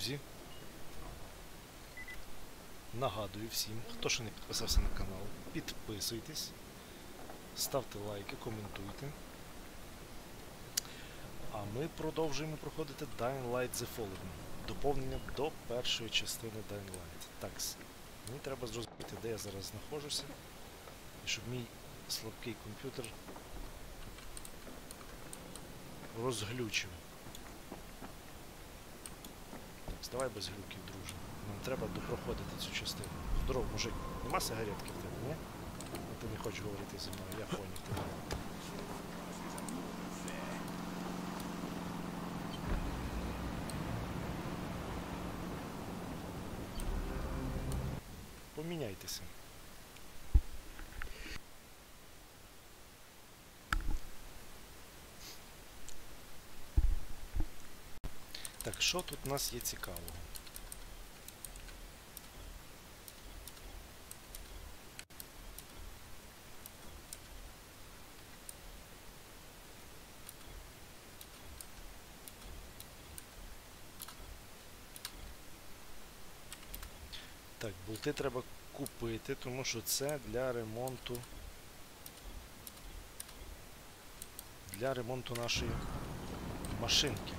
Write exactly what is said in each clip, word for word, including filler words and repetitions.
друзі, нагадую всім, хто ще не підписався на канал, підписуйтесь, ставте лайки, коментуйте. А ми продовжуємо проходити Dying Light The Fallen. Доповнення до першої частини Dying Light. Так, мені треба зрозуміти, де я зараз знаходжуся, і щоб мій слабкий комп'ютер розглючив. Так, давай без глюків, друже. Нам треба допроходити цю частину. Здоров, мужик, нема сигаретки в тебе, ні? А ти не хочеш говорити зі мною, я поняв тебе. Поміняйтеся. Так, що тут у нас є цікавого? Так, болти треба купити, тому що це для ремонту для ремонту нашої машинки.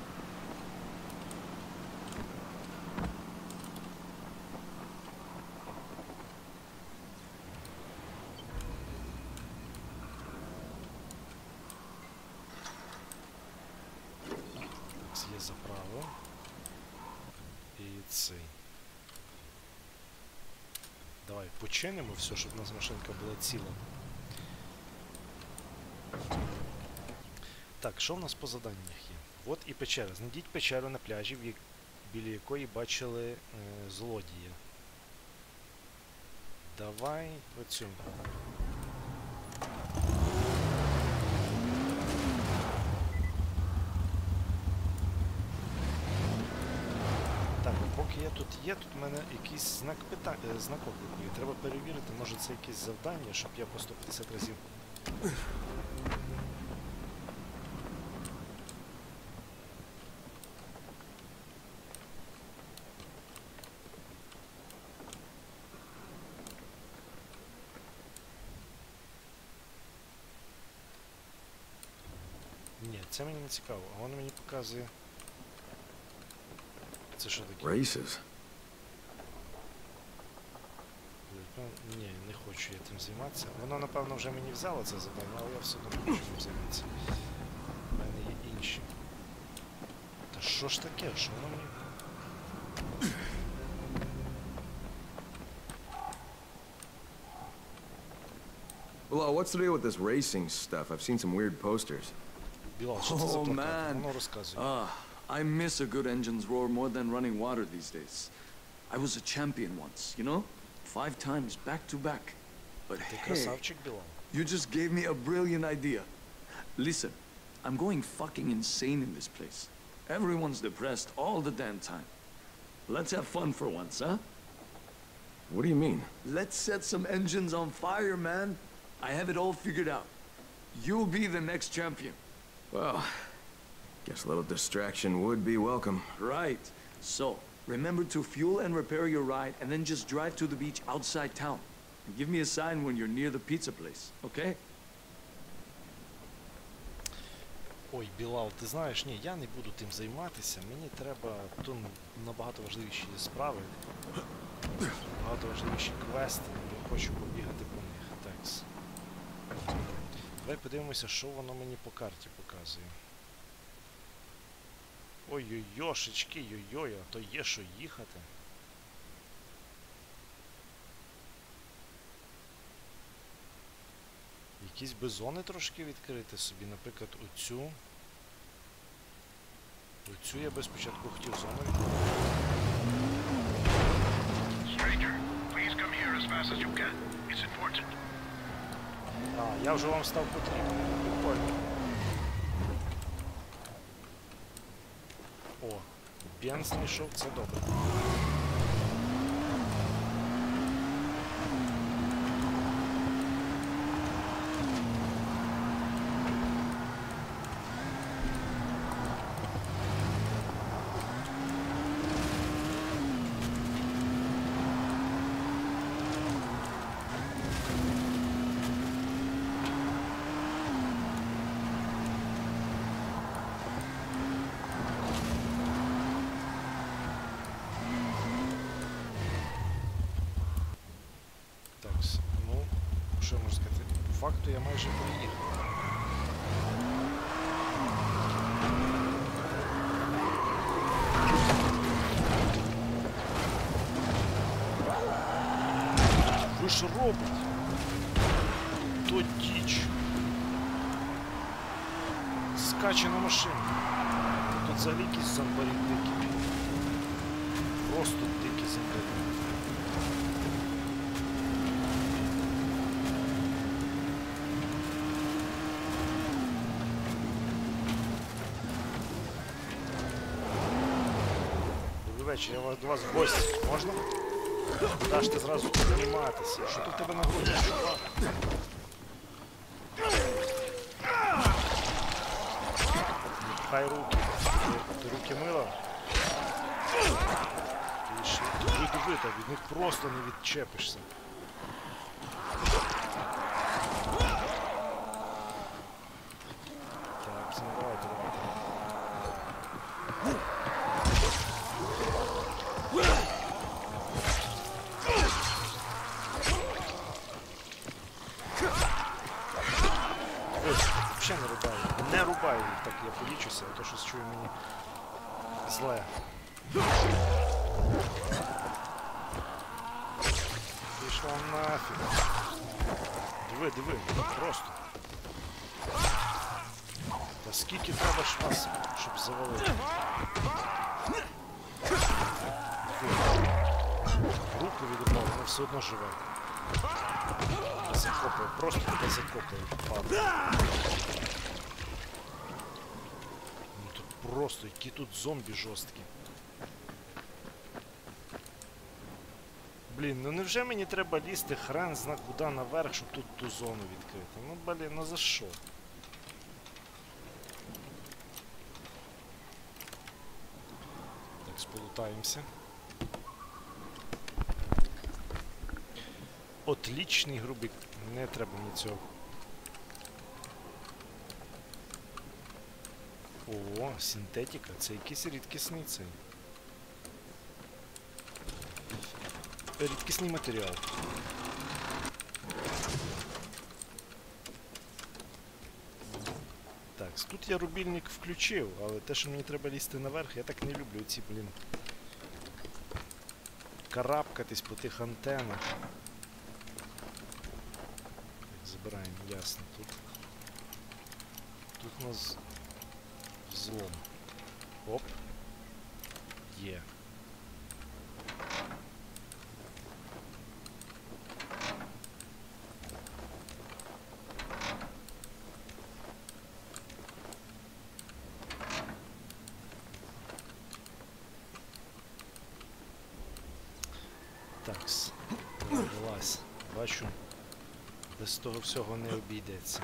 Так, є заправа. І цей. Давай починимо все, щоб у нас машинка була ціла. Так, що в нас по заданнях є? От і печера. Знайдіть печеру на пляжі, біля якої бачили е, злодія. Давай оцю. Так, поки я тут є, тут в мене якийсь знак питання, знак оклику. І треба перевірити, може це якесь завдання, щоб я по сто п'ятдесят разів. Ні, це мені не цікаво, а воно мені показує. Це що таке? Races. Ні, не хочу я тим займатися. Воно, напевно, вже мені взяло це завдання, але я все одно хочу тим займатися. У мене є інші. Та що ж таке? Що воно мені? Well, what's the deal with this racing stuff? I've seen some weird posters. Білал, що це за Oh плакат? man, Воно розказує. ah, I miss a good engine's roar more than running water these days. I was a champion once, you know? Five times back to back. But Ти hey, красавчик, Білал. you just gave me a brilliant idea. Listen, I'm going fucking insane in this place. Everyone's depressed all the damn time. Let's have fun for once, huh? What do you mean? Let's set some engines on fire, man. I have it all figured out. You'll be the next champion. Well, guess a little distraction would be welcome. Right. So, remember to fuel and repair your ride and then just drive to the beach outside town. And give me a sign when you're near the pizza place, okay? Ой, Білал, ти знаєш, ні, я не буду тим займатися. Мені треба тут набагато важливіші справи. Набагато важливіші квести. Я хочу побігати по них. Такс. Давай подивимося, що воно мені по карті показує. Ой-ой-йошечки, йой-йой, а то є що їхати. Якісь би зони трошки відкрити собі, наприклад, оцю. Оцю я би спочатку хотів зону відкрити. Stranger, please come here as fast as you can. It's important. А, я вже вам став потрібен. Прикольно. О, бенз знайшов, це добре. факту я майже приїхав. Ви що робите? То діч. Скаче на машині. Тут взагалі якісь зомбарі дикі. Просто дикі зомбарі. Добрий вечір, я вас- до вас в гості. Можна? Куда ж ти зразу підніматися? Що тут в тебе на груді, чувак? Хай руки. Ти, ти руки мила? Ти ще диви, диви, так від них просто не відчепишся. Так, все, давайте, давайте. Взагалі не рубаю. Не рубаю їх, так я полічуся, а то щось чую мені зле. Пішла нафіг. Диви, диви, просто. Та скільки треба ж вас, щоб завалити? Руку відрубав, вона все одно живе. Закопаю, просто тебе закопаю, падає. Ну тут просто, які тут зомбі жорсткі. Блін, ну невже мені треба лізти хрен зна куди наверх, щоб тут ту зону відкрити? Ну блін, ну за що? Так, сполутаємося. Отлічний грубик. Не треба мені цього. О, синтетика. Це якийсь рідкісний цей. Рідкісний матеріал. Так, тут я рубільник включив, але те, що мені треба лізти наверх, я так не люблю ці, блін. Карабкатись по тих антенах. Забираємо, ясно, тут. Тут у нас взлом. Оп. Є. Такс. Вилазь. Бачу. Без того всього не обійдеться.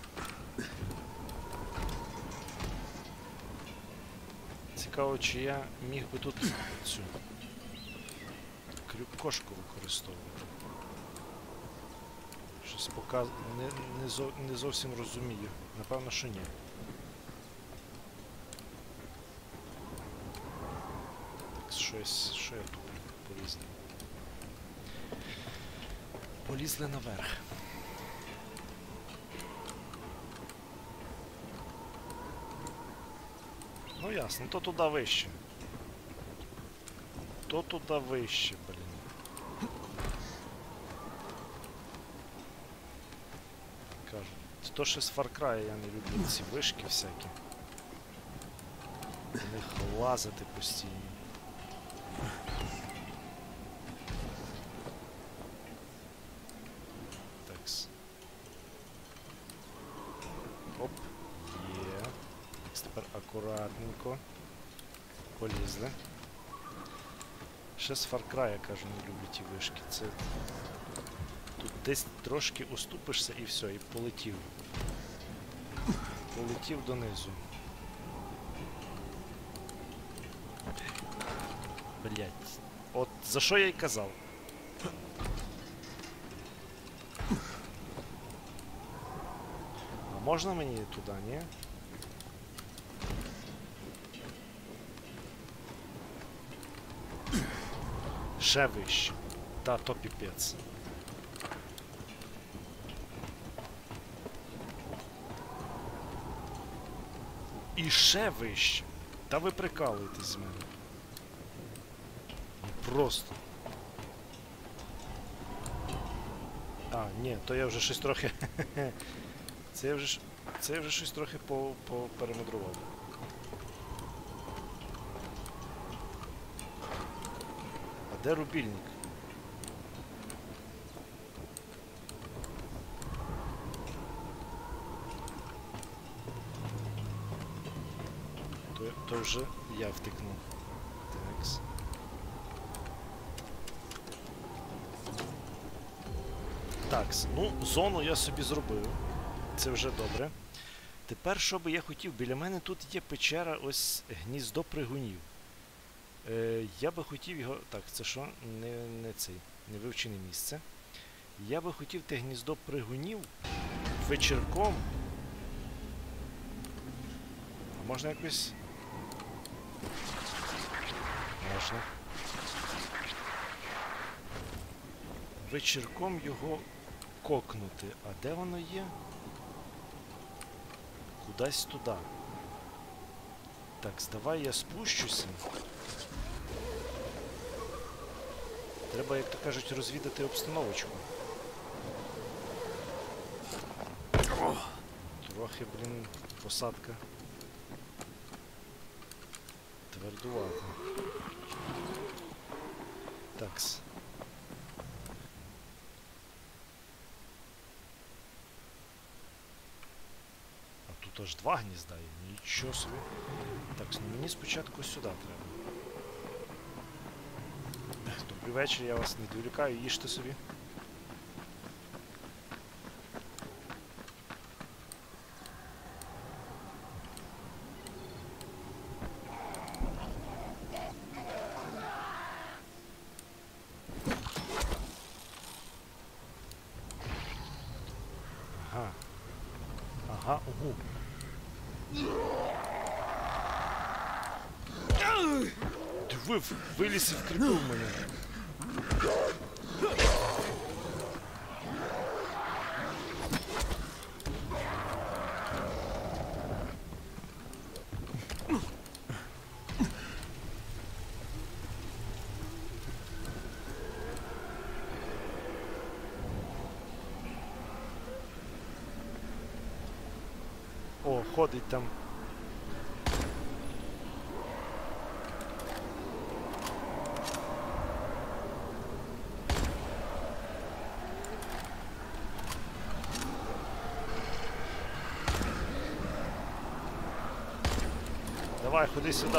Цікаво, чи я міг би тут цю крюк-кошку використовувати. Щось показ... не, не, зо... не зовсім розумію. Напевно, що ні. Так, щось, що я тут полізли? Полізли наверх. Ну ясно, то туди вище. То туди вище, блін. Кажуть, то ще з Far Cry я не люблю ці вишки всякі. На них лазити постійно. Такс. Оп. Є. Тепер акуратненько. Полізли. Ще з Far Cry, я кажу, не люблю ті вишки. Це... Тут десь трошки уступишся і все, і полетів. Полетів донизу. Блять. От за що я й казав? А можна мені туди, ні? Ще вище. Та то піпець. І ще вище. Та ви прикалуєтесь з мене. Ну просто. А, ні, то я вже щось трохи... Це я вже, ш- це я вже щось трохи по, по перемудрував. А де рубільник? То, то вже я втикнув. Такс. Такс, ну, зону я собі зробив. Це вже добре. Тепер, що би я хотів, біля мене тут є печера, ось гніздо пригунів. Е, я би хотів його... Так, це що? Не, не цей, не вивчене місце. Я би хотів те гніздо пригунів вечірком. А можна якось... Можна. Вечірком його кокнути. А де воно є? Кудись туди. Так, давай я спущуся. Треба, як то кажуть, розвідати обстановочку. Трохи, блін, посадка. Твердувато. Такс. А тут аж два гнізда є. Нічого собі. Так, ну мені спочатку сюди треба. Добрий вечір, я вас не відволікаю, їжте собі. Ага. Ага, угу. Диви, виліз і вкріпив мене. О, ходить там. Давай, ходи сюди.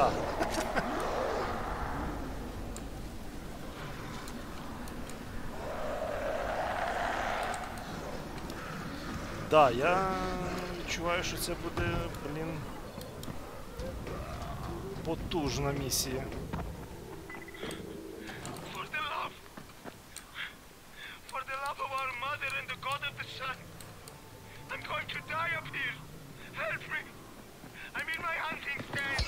Да, я відчуваю, що це буде, блін, потужна місія. For the love, for the love of our mother and the god of the sun, I'm going to die up here. Help me. I'm in my hunting stand.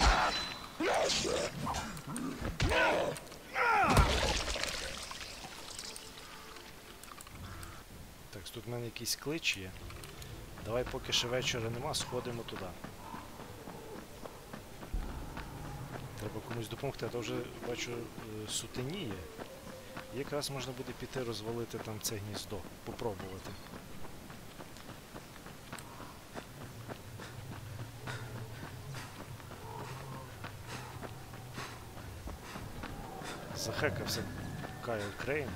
Так, тут в мене якийсь клич є. Давай, поки ще вечора нема, сходимо туди. Треба комусь допомогти, а то вже, бачу, е, сутеніє. І якраз можна буде піти розвалити там це гніздо. Попробувати. Захекався Кайл Крейн.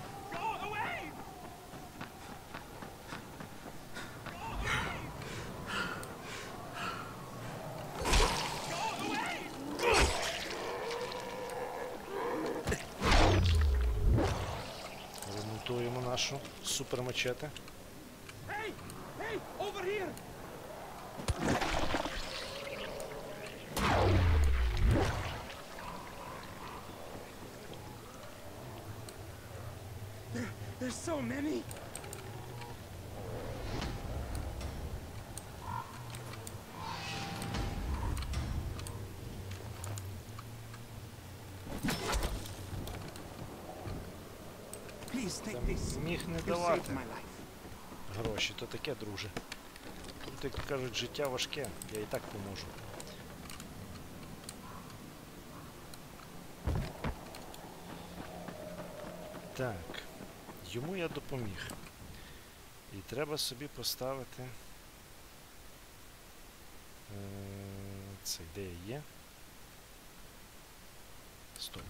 Ремонтуємо нашу супермачете. Hey! Hey! Over here! There, there's so many! Please take this. Міг не You saved давати my life. гроші, то таке, друже. Тут, як кажуть, життя важке, я і так поможу. Так, йому я допоміг. І треба собі поставити... Е, це ідея є. Стоп.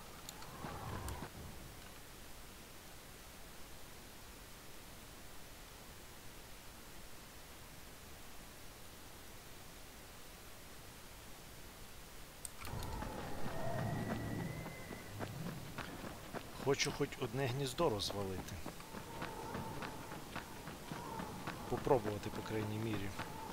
Хочу хоч одне гніздо розвалити. Попробувати, по крайній мірі.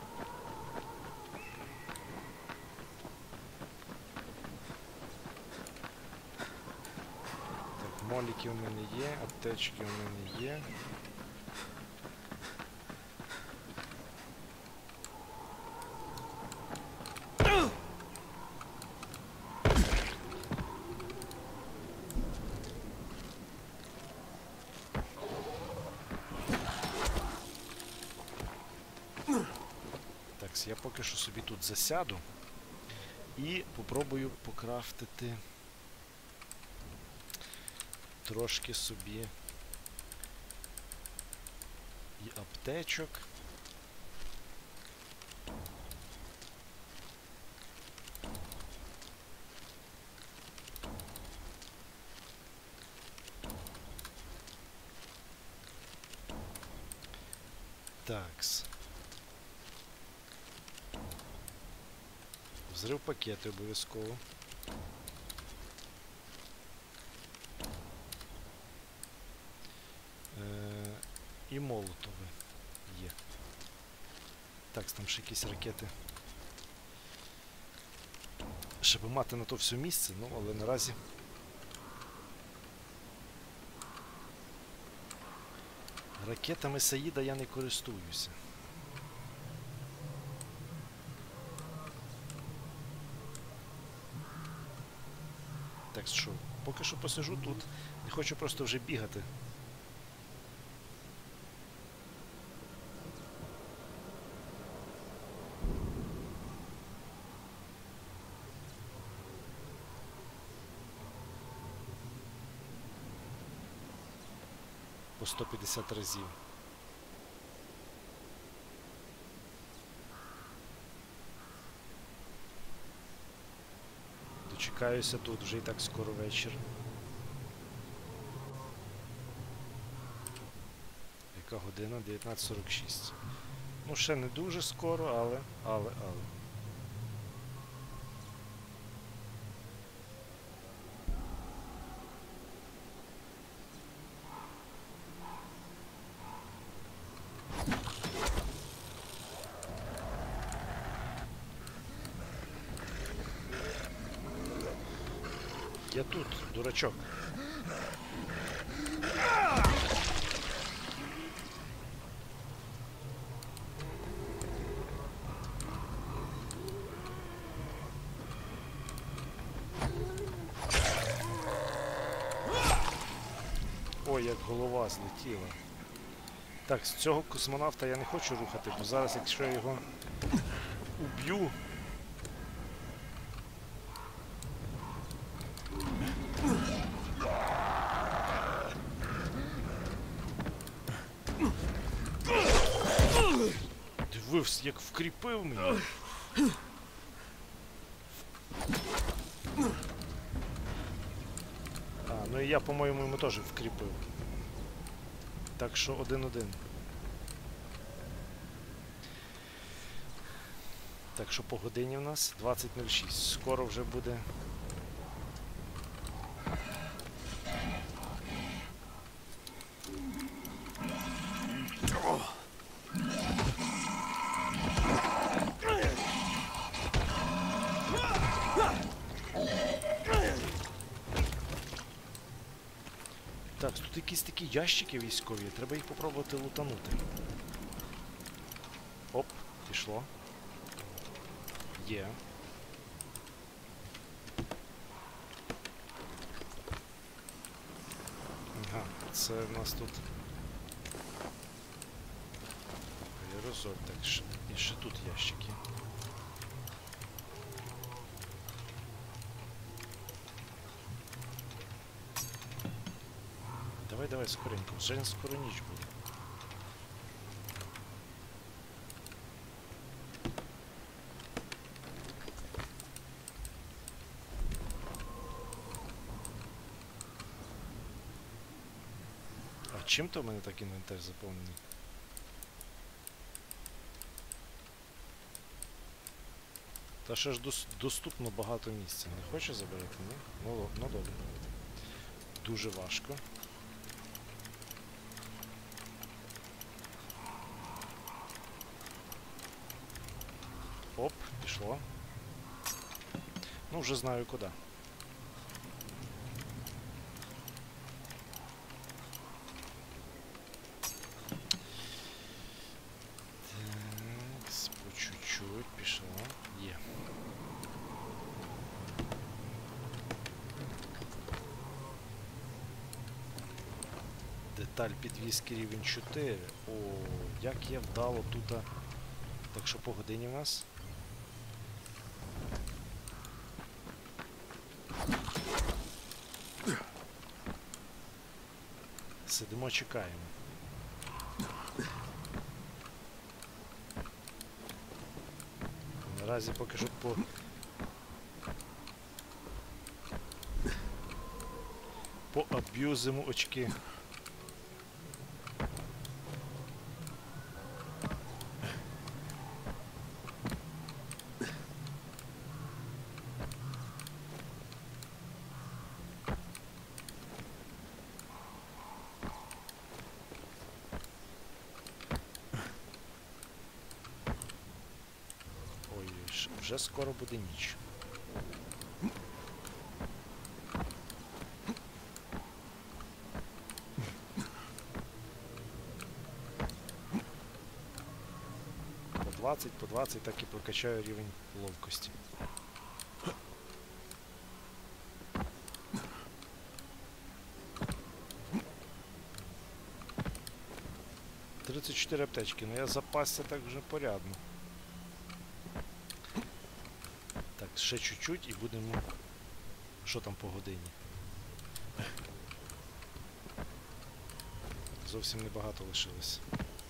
Так, моліки у мене є, аптечки у мене є. Я поки що собі тут засяду і попробую покрафтити трошки собі і аптечок. Такс. Взрив пакети обов'язково. Е, і молотове є. Так, там ще якісь ракети. Щоб мати на то все місце, ну, але наразі ракетами Саїда я не користуюся. Так що, поки що посижу тут, не хочу просто вже бігати. По сто п'ятдесят разів. Дочекаюся тут, вже і так скоро вечір. Яка година? дев'ятнадцять сорок шість. Ну, ще не дуже скоро, але, але, але. Я тут, дурачок. Ой, як голова злетіла. Так, з цього космонавта я не хочу рухати, бо зараз, якщо я його уб'ю... Дивився, як вкріпив мені. А, ну і я, по-моєму, йому теж вкріпив. Так що один-один. Так що по годині в нас двадцять нуль шість. Скоро вже буде... Так, тут якісь такі ящики військові, треба їх попробувати лутанути. Оп, пішло. Є. Ага, це в нас тут аерозоль, так, ще, і ще тут ящики. Давай, давай, скоренько. Вже скоро ніч буде. А чим то в мене так інвентар заповнений? Та ще ж дос- доступно багато місця. Не хоче забирати, ні? Ну, ло- ну добре. Дуже важко. Оп, пішло. Ну, вже знаю куди. Так, по чуть-чуть пішло. Є. Деталь підвіски рівень чотири. О, як я вдало тут. Так що по годині в нас? Сидимо, чекаємо. Наразі поки що по... Поаб'юзимо очки. Ой, ж- вже скоро буде ніч. По двадцять, по двадцять, так і прокачаю рівень ловкості. тридцять чотири аптечки, ну я запасся так вже порядно. Так, ще чуть-чуть і будемо... Що там по годині? Зовсім небагато лишилось.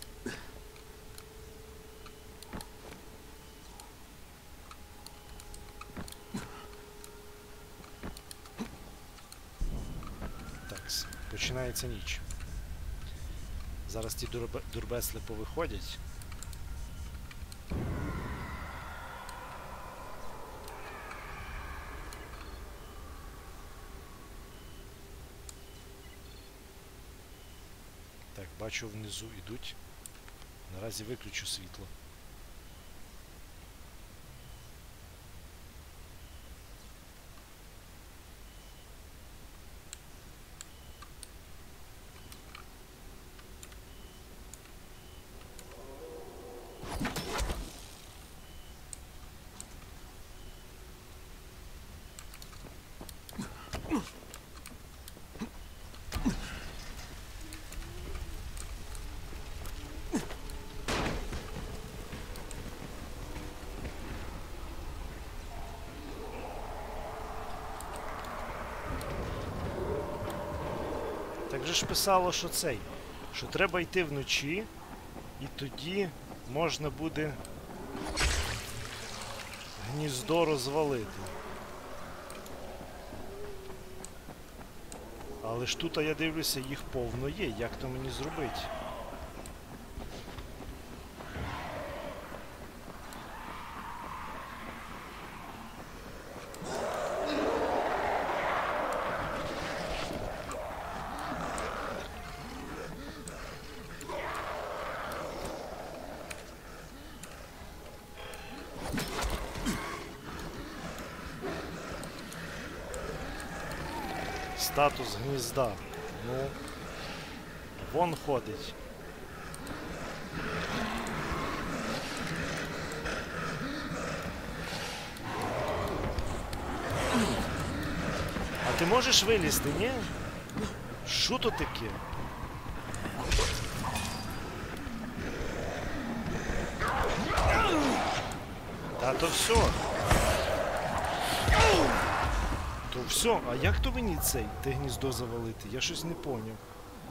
Так, починається ніч. Зараз ті дурбе- дурбесли повиходять. Так, бачу внизу йдуть. Наразі виключу світло. Так же ж писало, що цей, що треба йти вночі, і тоді можна буде гніздо розвалити. Але ж тут, а я дивлюся, їх повно є. Як то мені зробити? Статус гнізда. Ну, вон ходить. А ти можеш вилізти, ні? Що то таке? Та то все. То все, а як то мені цей те гніздо завалити? Я щось не поняв.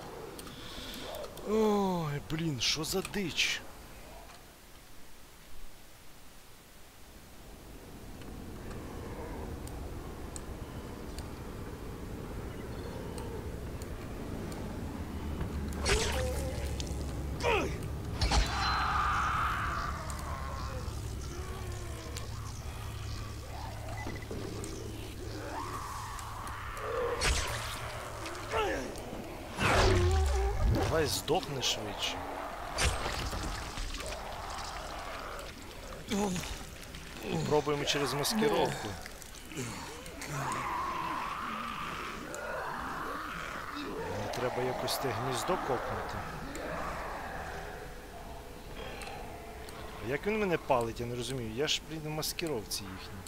Ой, блін, що за дич? Давай здохни швидше. Пробуємо через маскировку. Мені треба якось те гніздо копнути. А як він мене палить, я не розумію. Я ж, блін, в маскировці їхній.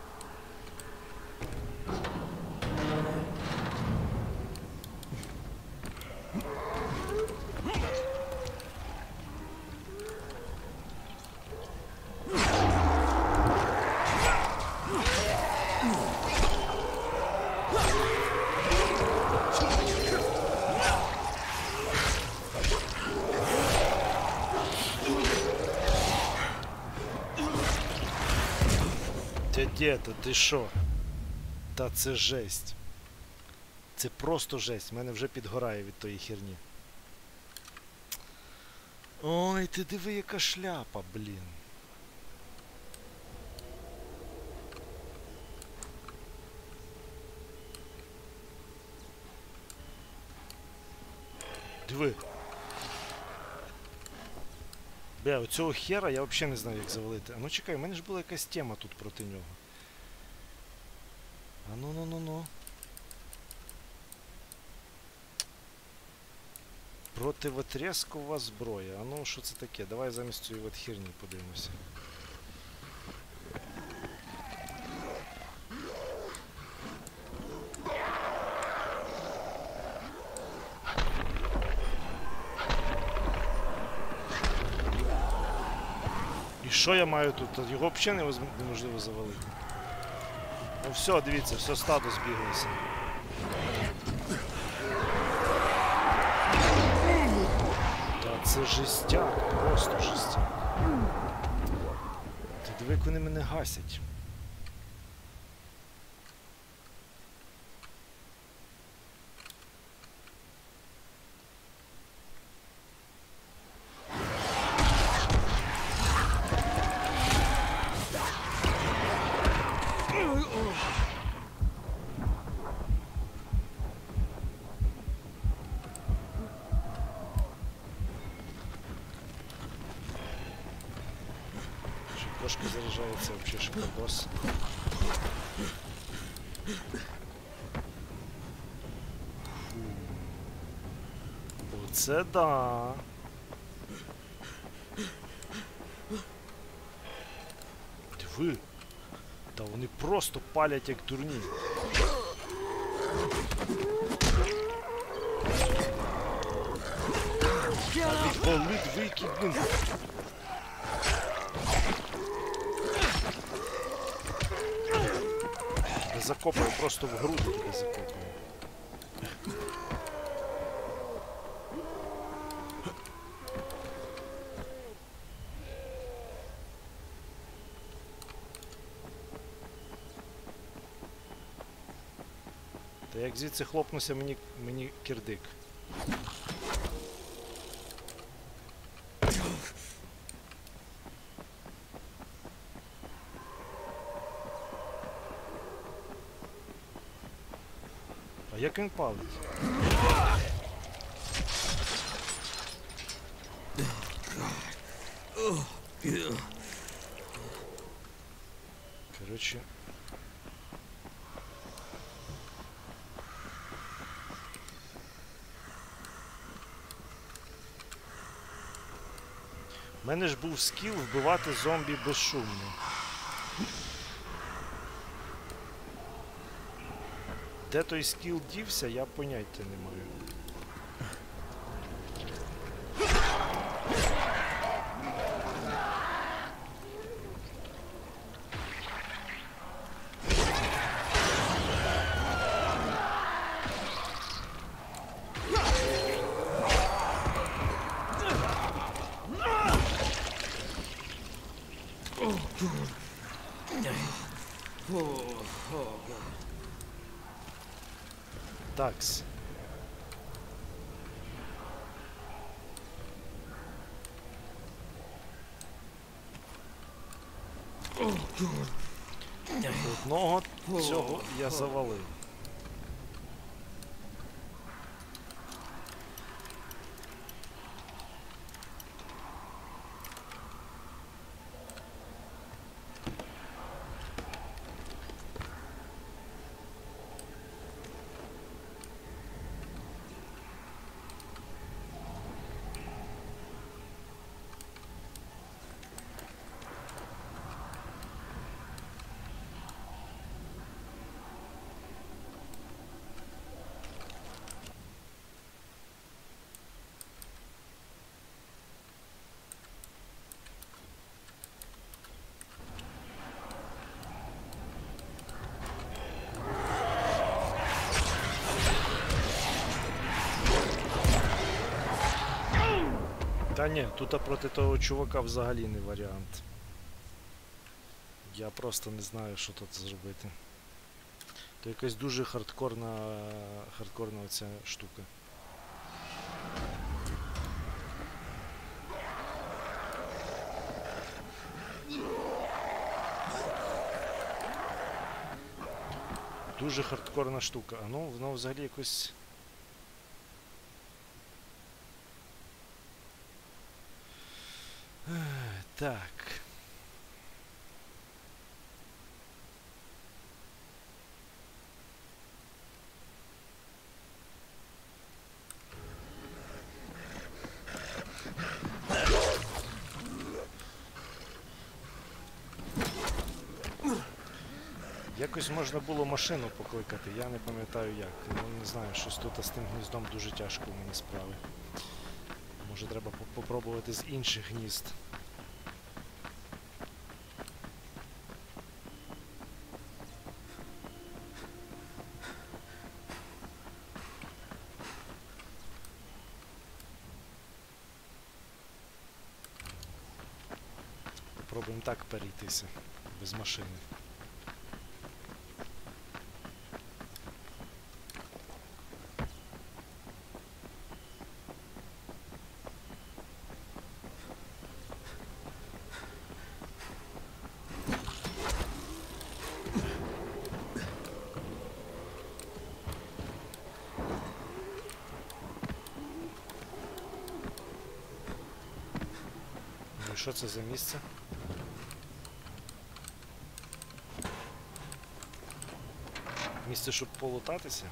Дєта, ти шо? Та це жесть. Це просто жесть. Мене вже підгорає від тої херні. Ой, ти диви, яка шляпа, блін. Диви. Бля, оцього хера я взагалі не знаю, як завалити. А ну чекай, у мене ж була якась тема тут проти нього. А ну ну ну ну. Противотрескова зброя. А ну що це таке? Давай замість цієї от херні подивимося. І що я маю тут? Його взагалі неможливо завалити. Ну все, дивіться, все стадо збіглося. Та це жестяк, просто жестяк. Ти диви, як вони мене гасять. Кошка заряджається взагалі шикардос. Оце да. Диви. Та вони просто палять як дурні. А відвали, двійки, блін. Закопаю, просто в груди тебе закопаю. Та як звідси хлопнувся, мені, мені кирдик. А як він палить? Короче. У мене ж був скіл вбивати зомбі безшумно. Де той скіл дівся, я поняття не маю. Такс. Одного цього я завалив. Та ні, тут проти того чувака взагалі не варіант. Я просто не знаю, що тут зробити. То якась дуже хардкорна, хардкорна оця штука. Дуже хардкорна штука. А ну, воно взагалі якось... Так. Якось можна було машину покликати, я не пам'ятаю як. Ну, не знаю, щось тут з тим гніздом дуже тяжко в мені справи. Може треба попробувати з інших гнізд. Попробуємо так перейтися, без машини. Що це за місце? Місце, щоб полутатися?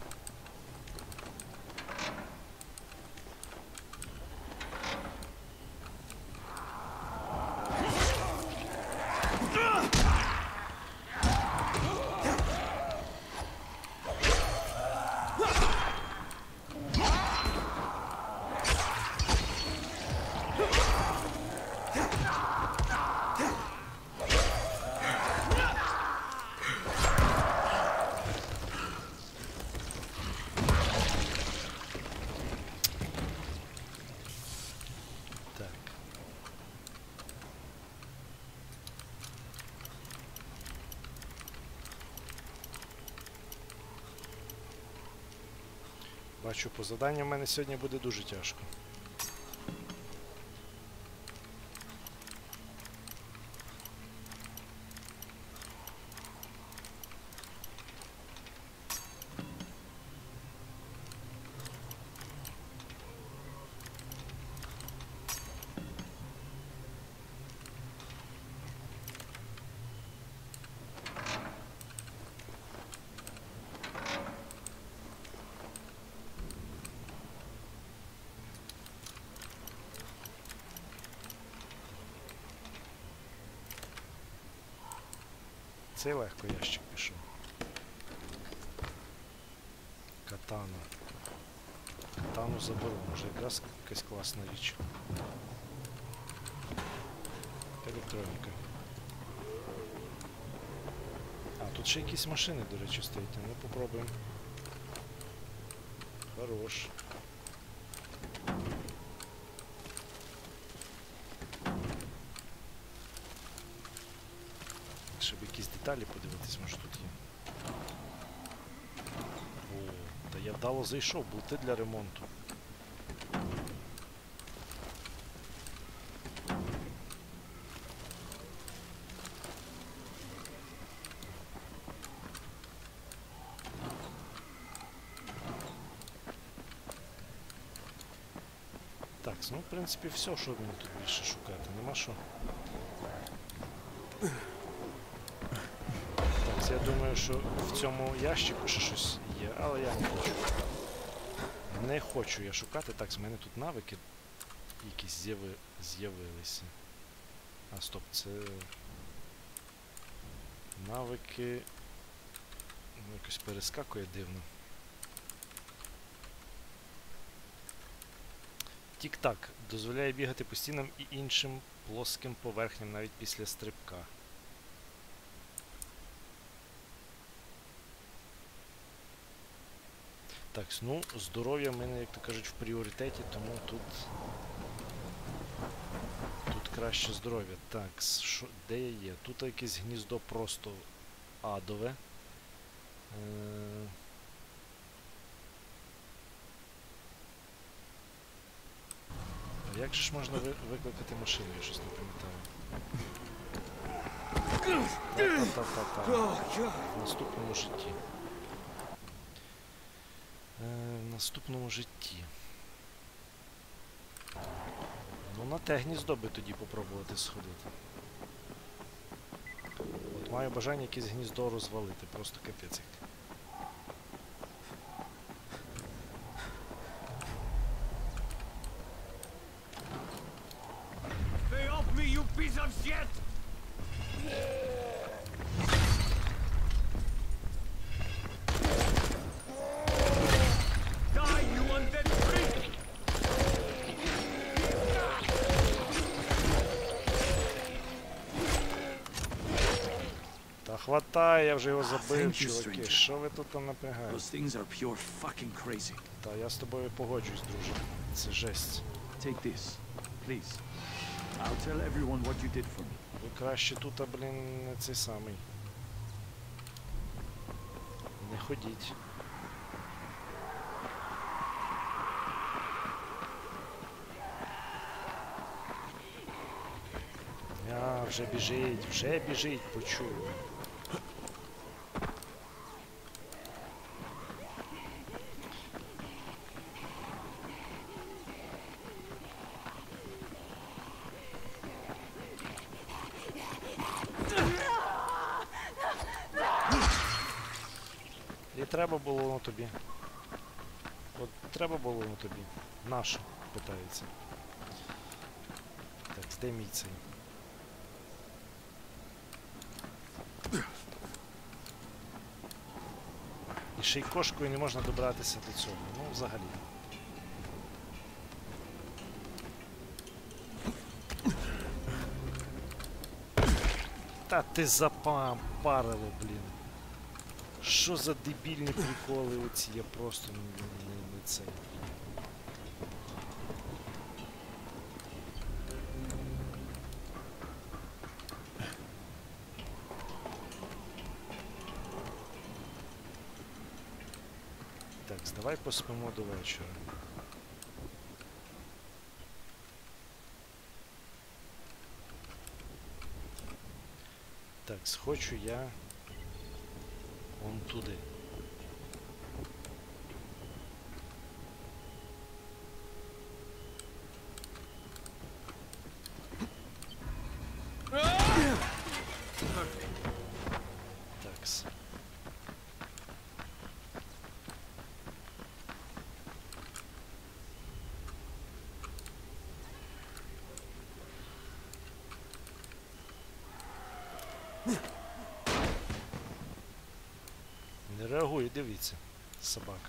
Бачу, по заданням в мене сьогодні буде дуже тяжко. Цей легко ящик пішов. Катана. Катану заберу, може якраз якась класна річ. Електроніка. А, тут ще якісь машини, до речі, стоять. Ну, попробуємо. Хорош. Щоб якісь деталі подивитись, може тут є. О, та я вдало зайшов, болти для ремонту. Так, ну в принципі все, що мені тут більше шукати, нема що. Так, я думаю, що в цьому ящику ще щось є, але я не хочу. Не хочу я шукати. Так, з мене тут навики якісь з'яви... з'явилися. А, стоп, це... Навики... Ну, якось перескакує дивно. Тік-так. Дозволяє бігати по стінам і іншим плоским поверхням навіть після стрибка. Так, ну, здоров'я в мене, як то кажуть, в пріоритеті, тому тут... Тут краще здоров'я. Так, шо, де я є? Тут якесь гніздо просто адове. Е... А як же ж можна ви... викликати машину? Я щось не пам'ятаю. Та-та-та-та-та. В наступному житті. В наступному житті. Ну, на те гніздо би тоді попробувати сходити. От маю бажання якесь гніздо розвалити, просто капець. Stay off me, you piece of shit! Хватай, я вже його забив, чуваки. Що ви тут там напрягаєте? Та я з тобою погоджуюсь, друже. Це жесть. Ви краще тут, а, блін, не цей самий. Не ходіть. А, вже біжить, вже біжить, почув. І треба було на тобі. От треба було на тобі. Нащо, питається. Так, де мій цей? І ще й кошкою не можна добратися до цього. Ну, взагалі. Та ти запарило, блін. Що за дебільні приколи оці? Я просто не, не, не цей. Так, давай поспимо до вечора. Так, схочу я вон туди. Такс. Не реагує, дивіться, собака.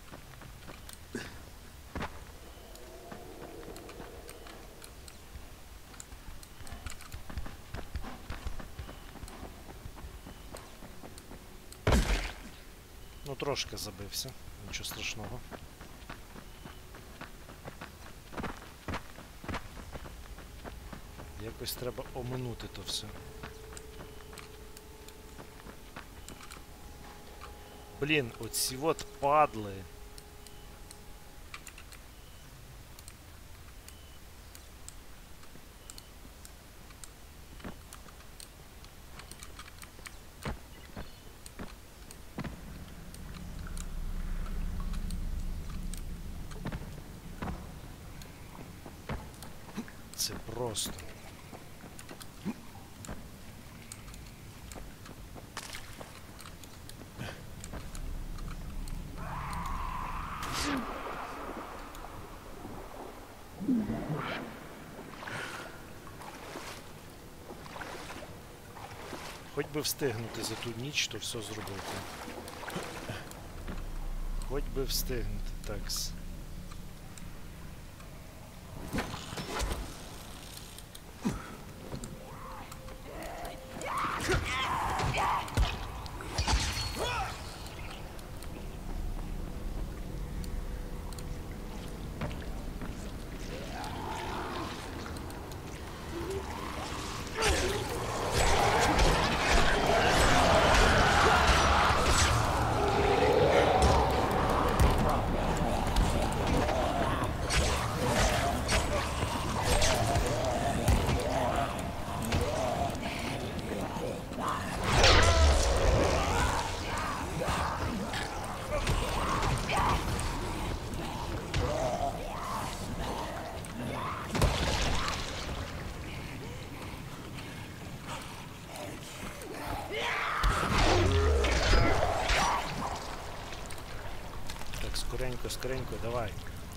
Ну, трошки забився, нічого страшного. Якось треба оминути то все. Блін, оці от падли. це просто. Хоч би встигнути за ту ніч, то все зробити. Хоч би встигнути, такс. Скоренько, скоренько, давай.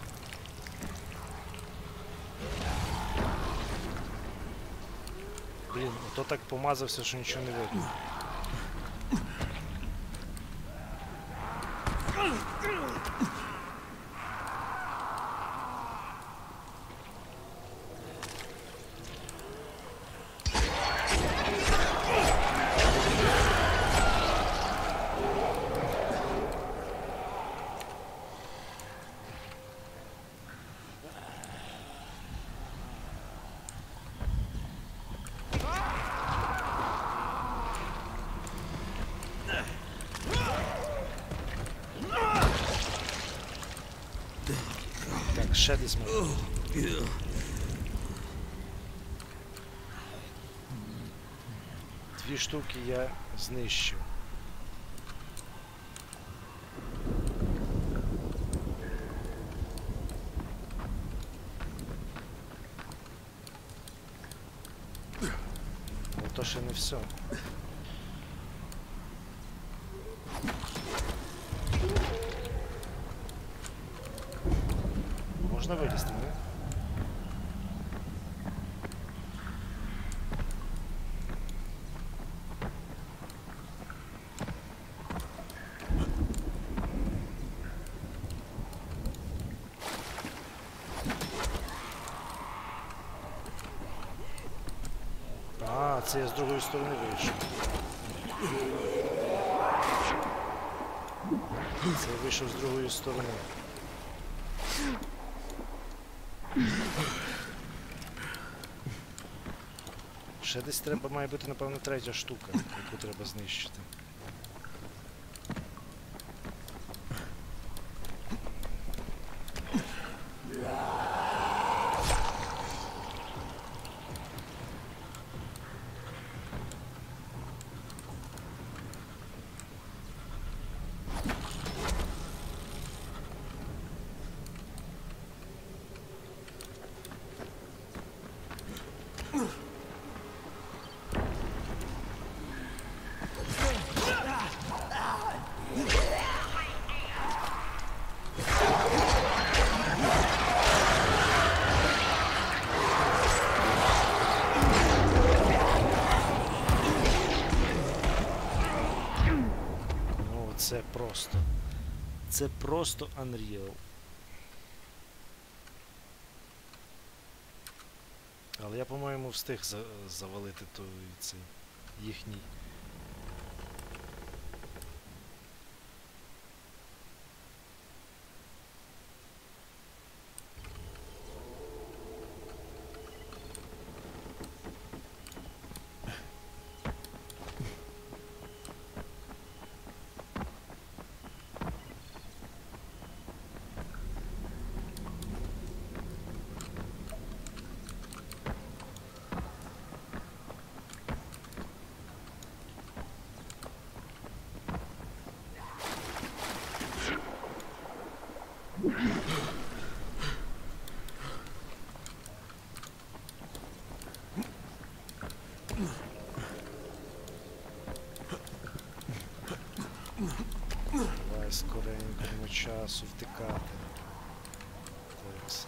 Блін, ото так помазався, що нічого не видно. Так, ще десь можна. Дві штуки я знищив. Але то ще не все. Можна вилізти, не? А, це я з другої сторони вийшов. Це я вийшов з другої сторони. Ще десь треба, має бути, напевно, третя штука, яку треба знищити. Це просто. Це просто Unreal. Але я, по-моєму, встиг за завалити той цей їхній. часу втикати. Такс.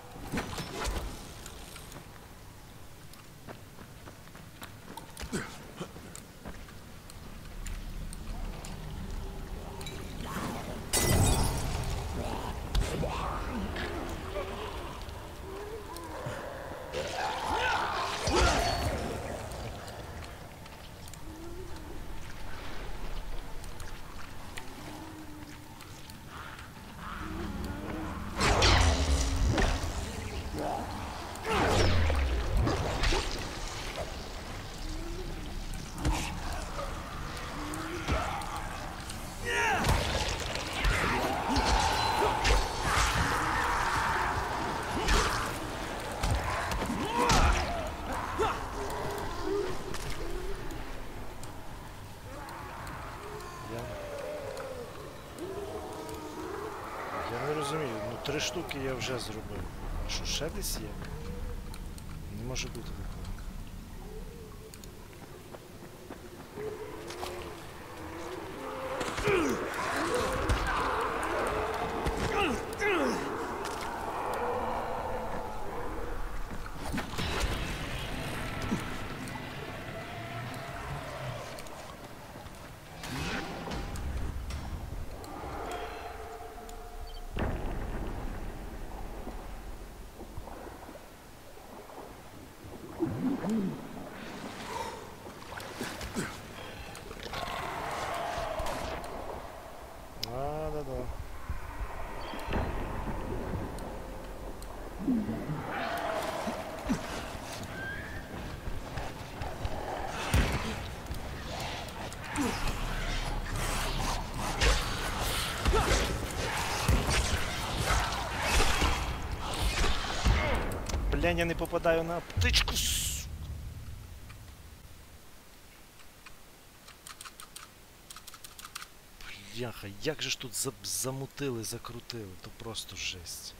Я не розумію, ну три штуки я вже зробив. А що, ще десь є? Не може бути такого. А, да-да. Блядь, я не попадаю на птичку. с- Бляха, як же ж тут за- замутили, закрутили, то просто жесть.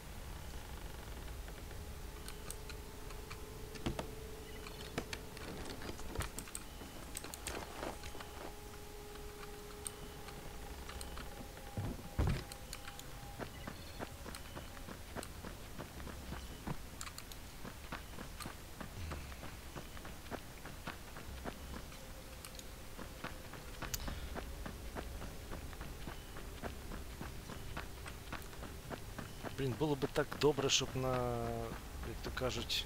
Блін, було би так добре, щоб на, як то кажуть,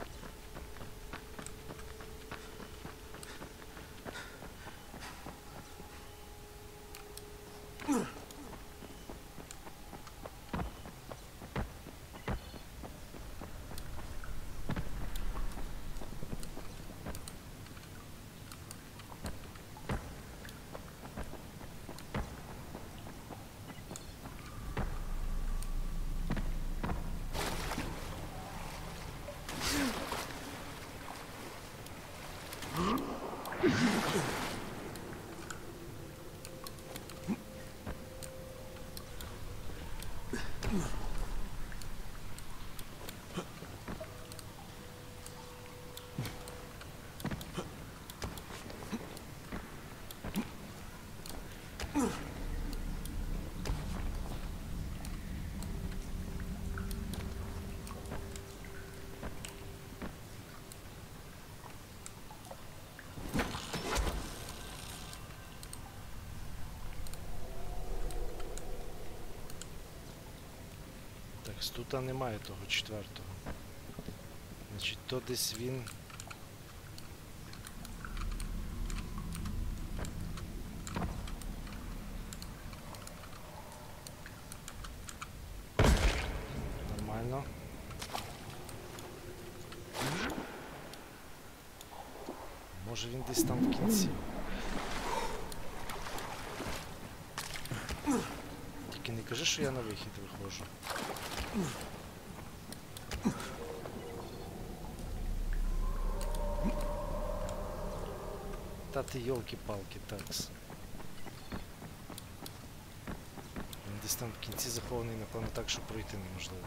так, тут немає того четвертого. Значить, то десь він. Нормально. Може він десь там в кінці. Тільки не кажи, що я на вихід виходжу. Та ти йолки-палки, такс. Він десь там в кінці захований, напевно, так, що пройти неможливо.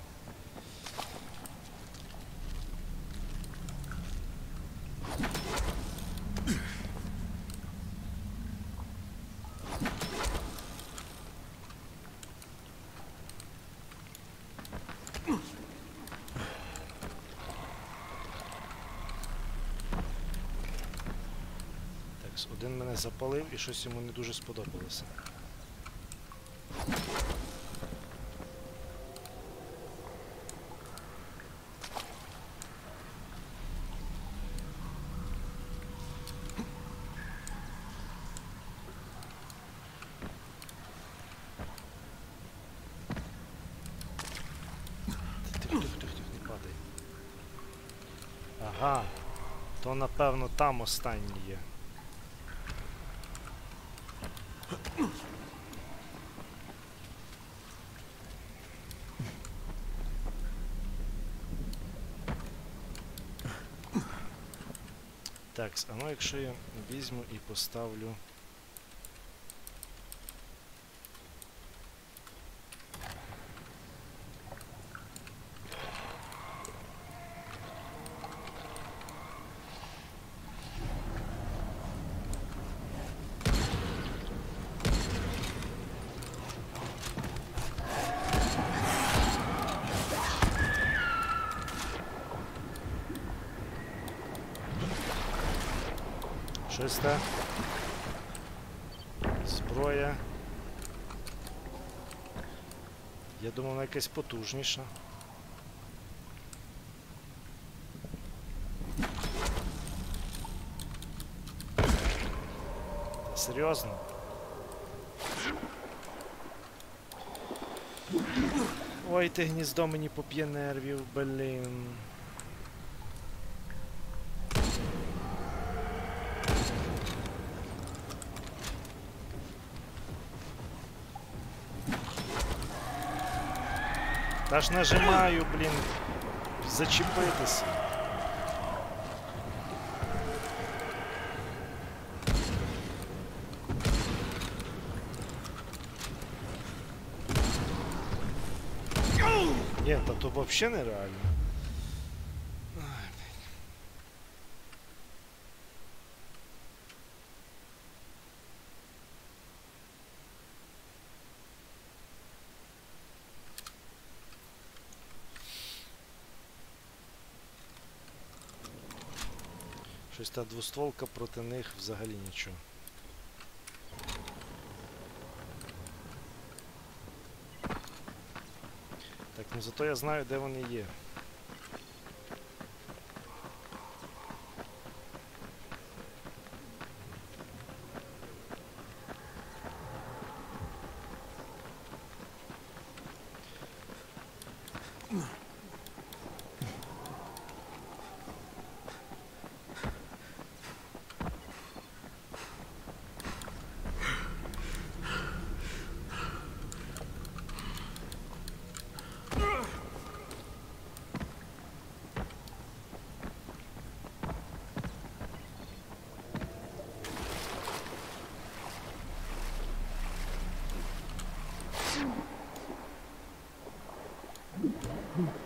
Так, один мене запалив і щось йому не дуже сподобалося. Тих-тих-тих-тих, не падай. Ага, то напевно там останній є. Так, а ну якщо я візьму і поставлю. Щось те. Зброя. Я думав, вона якась потужніша. Серйозно? Ой, ти гніздо мені поп'є нервів, блін. Та ж нажимаю, блін, зачепитися. Ні, та то взагалі нереально. Ай, блін. Щось та двостволка проти них взагалі нічого. Так, ну зато я знаю, де вони є. Hmm.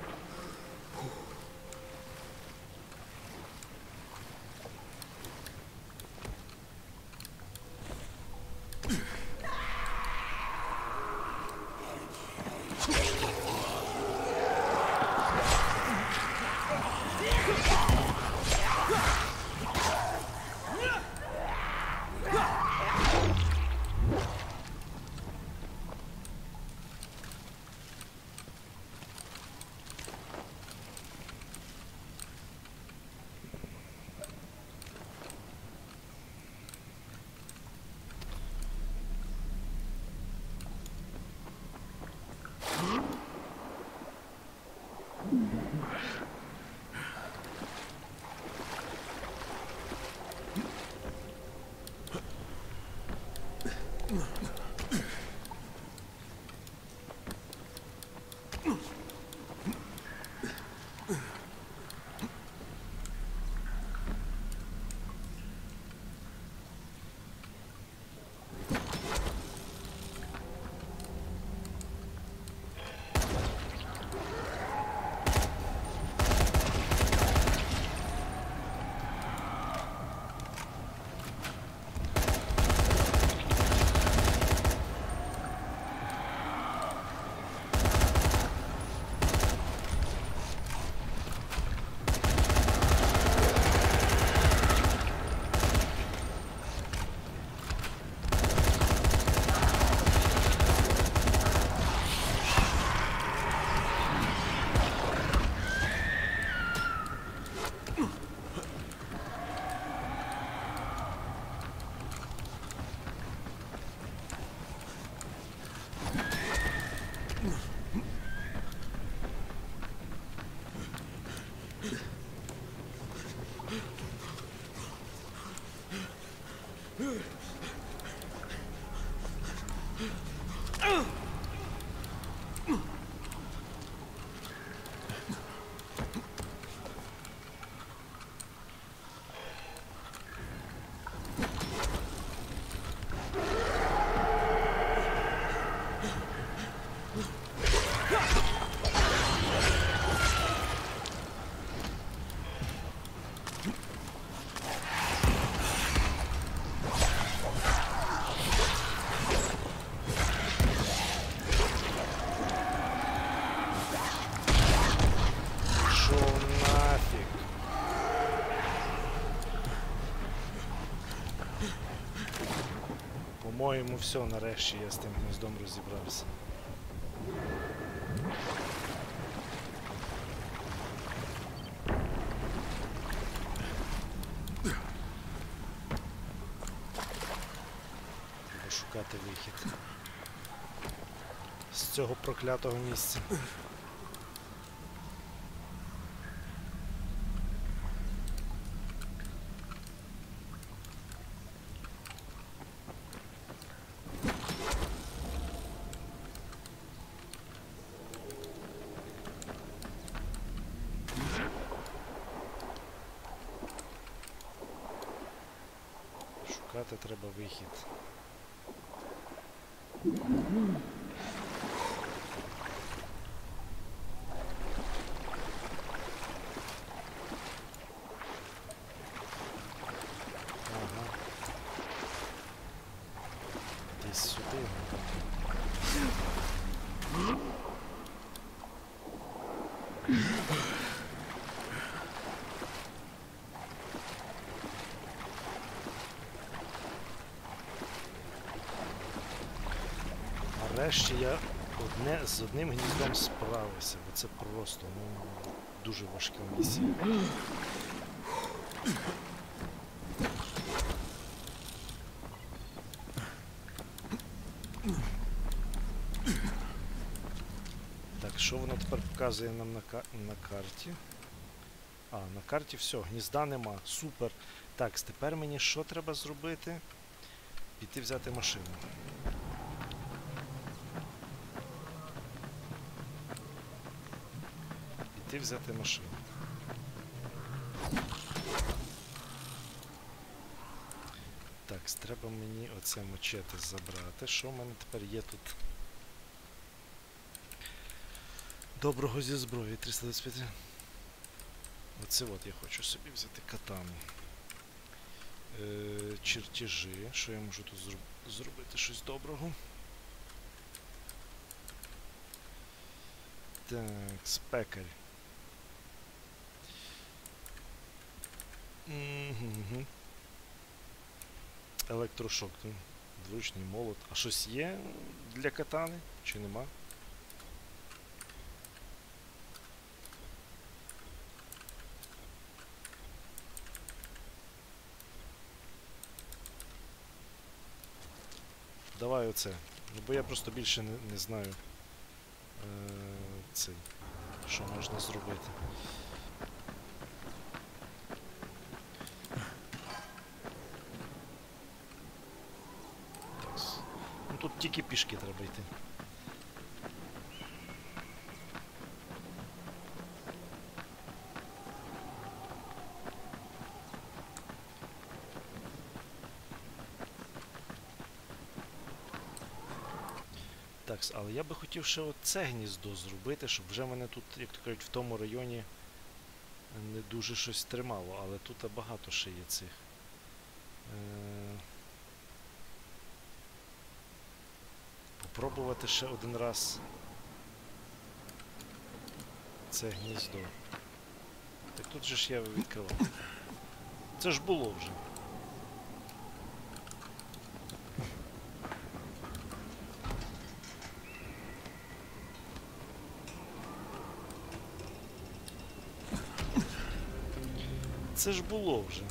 По-моєму, все, нарешті я з тим гніздом розібрався. Треба шукати вихід з цього проклятого місця. Шукати треба вихід. Ага. Десь сюди. Нарешті я одне з одним гніздом справився, бо це просто, ну, дуже важка місія. Так, що воно тепер показує нам на, ка на карті? А, на карті все, гнізда нема. Супер. Так, тепер мені що треба зробити? Піти взяти машину. Піти взяти машину. Так, треба мені оце мачете забрати. Що в мене тепер є тут? Доброго зі зброї, триста двадцять п'ять. Оце от я хочу собі взяти катану. Е, чертежі. Що я можу тут зроб... зробити щось доброго? Так, спекарь. Угу. Електрошок. Двуручний молот. А щось є для катани? Чи нема? Давай оце. Ну, бо я просто більше не, не знаю е, цей, що можна зробити. Так. Ну тут тільки пішки треба йти. Так, але я би хотів ще оце гніздо зробити, щоб вже мене тут, як то кажуть, в тому районі не дуже щось тримало, але тут багато ще є цих. Е... Попробувати ще один раз це гніздо. Так тут же ж я відкривав. Це ж було вже. Це ж було вже.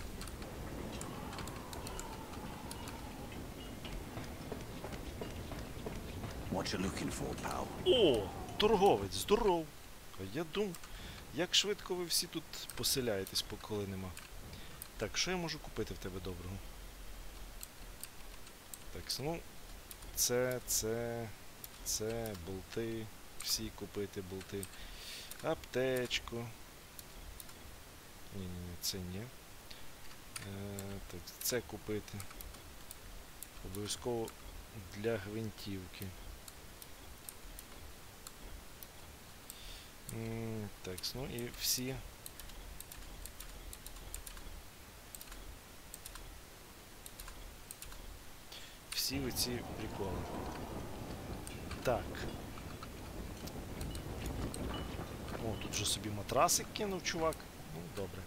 What you looking for, pal? О, торговець, здоров. А я думав, як швидко ви всі тут поселяєтесь, поки нема. Так, що я можу купити в тебе доброго? Так, ну, це, це, це, болти, всі купити болти. Аптечку. Ні, ні, ні, це ні. Е, так, це купити. Обов'язково для гвинтівки. М, так, ну і всі. Всі оці приколи. Так. О, тут же собі матрасик кинув, чувак. Ну, добре.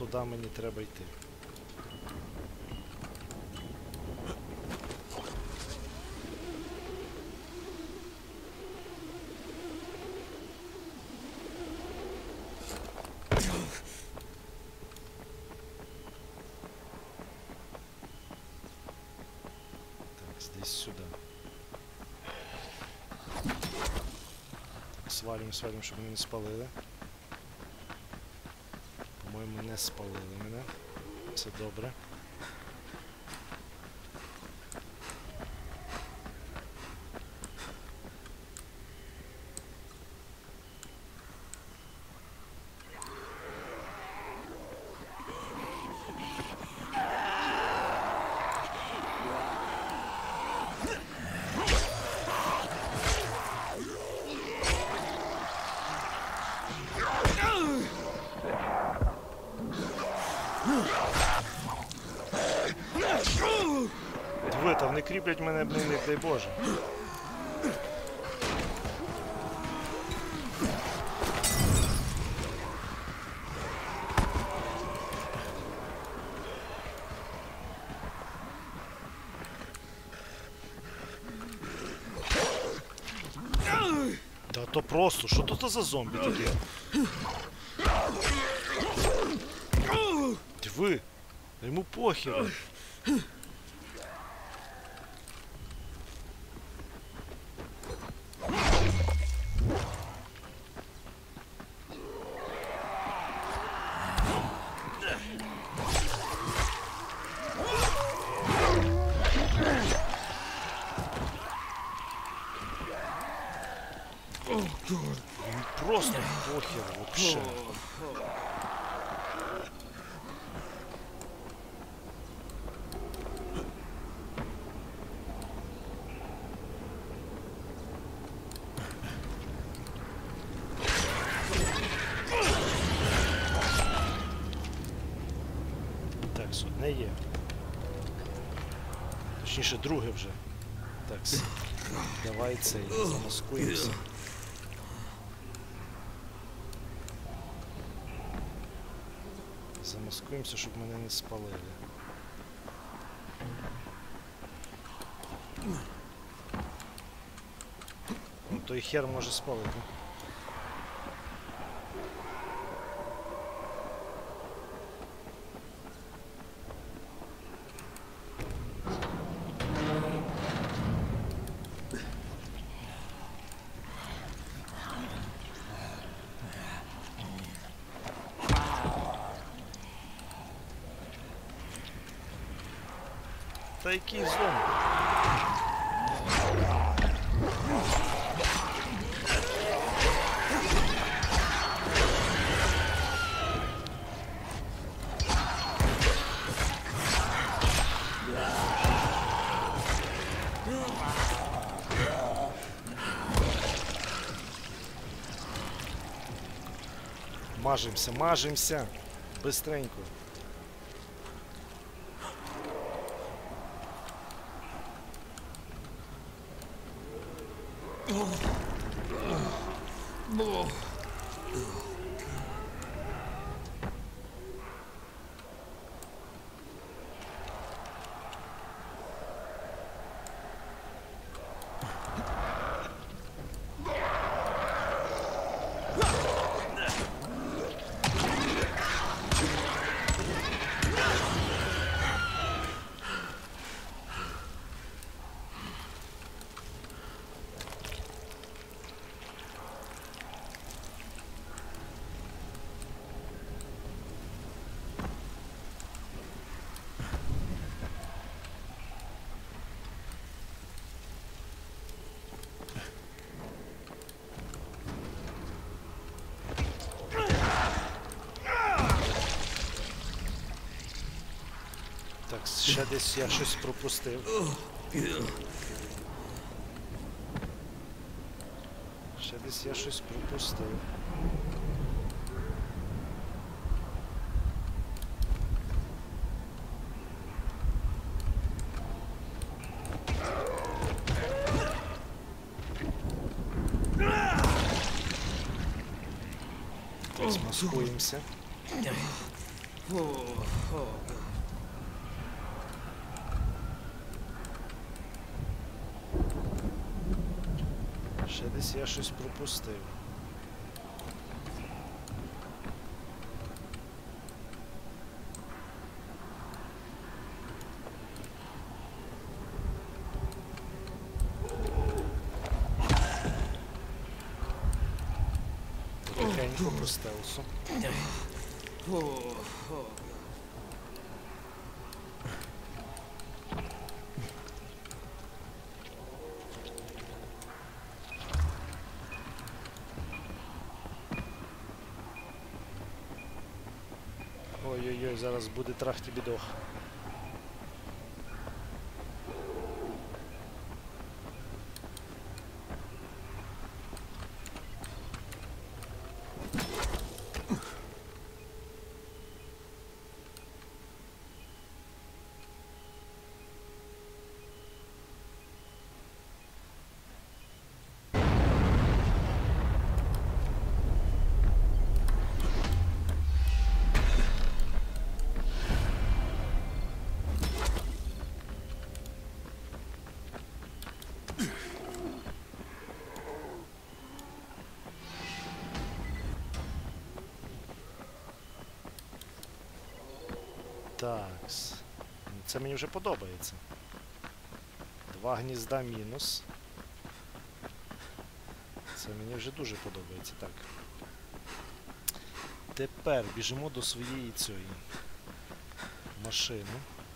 туди мені треба йти. Здесь сюда. Свалим, свалим, щоб мене не спалили. По-моєму, не спалили мене. Все добре. Ви там не кріплять мене, блин, не дай Боже. Та то просто, що то за зомбі таке? Ви, йому похер. Просто похер вообще. Так, одне є. Точніше, друге вже. Так, давай цей, замаскуємося. Замаскуємося, щоб мене не спалили. Ну, той хер може спалити. Та який зомбі? Мажемся, мажемся. Быстренько. Так, ще десь я щось пропустив. Ще десь я щось пропустив. Так, змаскуємося. Ще десь я щось пропустив. Тихенько по стелсу. Ой-ой-ой, зараз буде трахті-бідох. Такс. Це мені вже подобається. Два гнізда мінус. Це мені вже дуже подобається, так. Тепер біжимо до своєї цієї машини.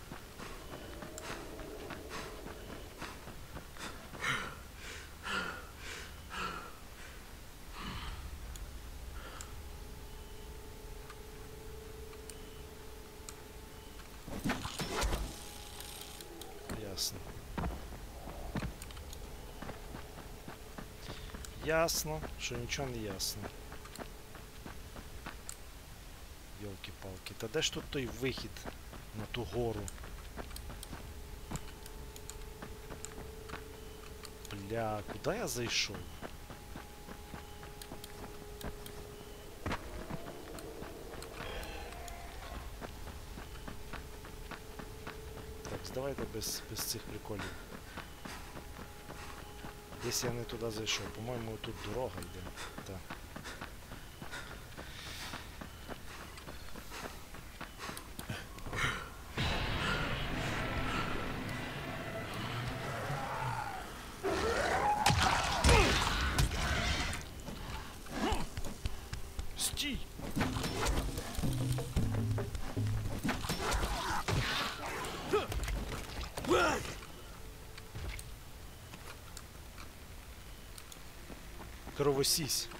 Ясно. Ясно, що нічого не ясно. Йолки-палки. Та де ж тут той вихід на ту гору? Бля, куди я зайшов? Так, давайте без, без цих приколів. Десь я не туди зайшов. По-моєму, тут дорога йде. Так. Стій! Кровосісь.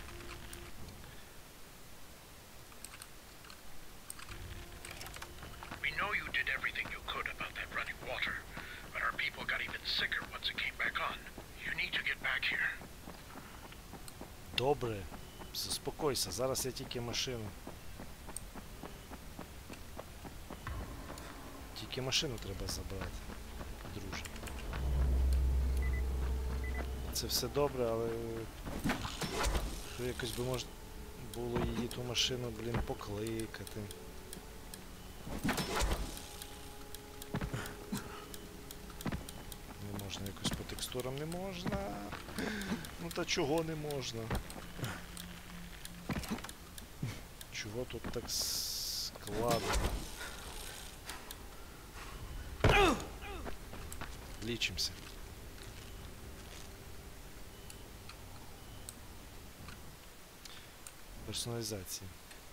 We know you did everything you could about that running water, but our people got even sicker once it came back on. You need to get back here. Добре. Заспокойся. Зараз я тільки машину. Тільки машину треба забрати, друже. Це все добре, але що якось би можна було її ту машину, блін, покликати. Не можна якось по текстурам не можна. Ну та чого не можна? Чого тут так складно? Лічимося. Персоналізація.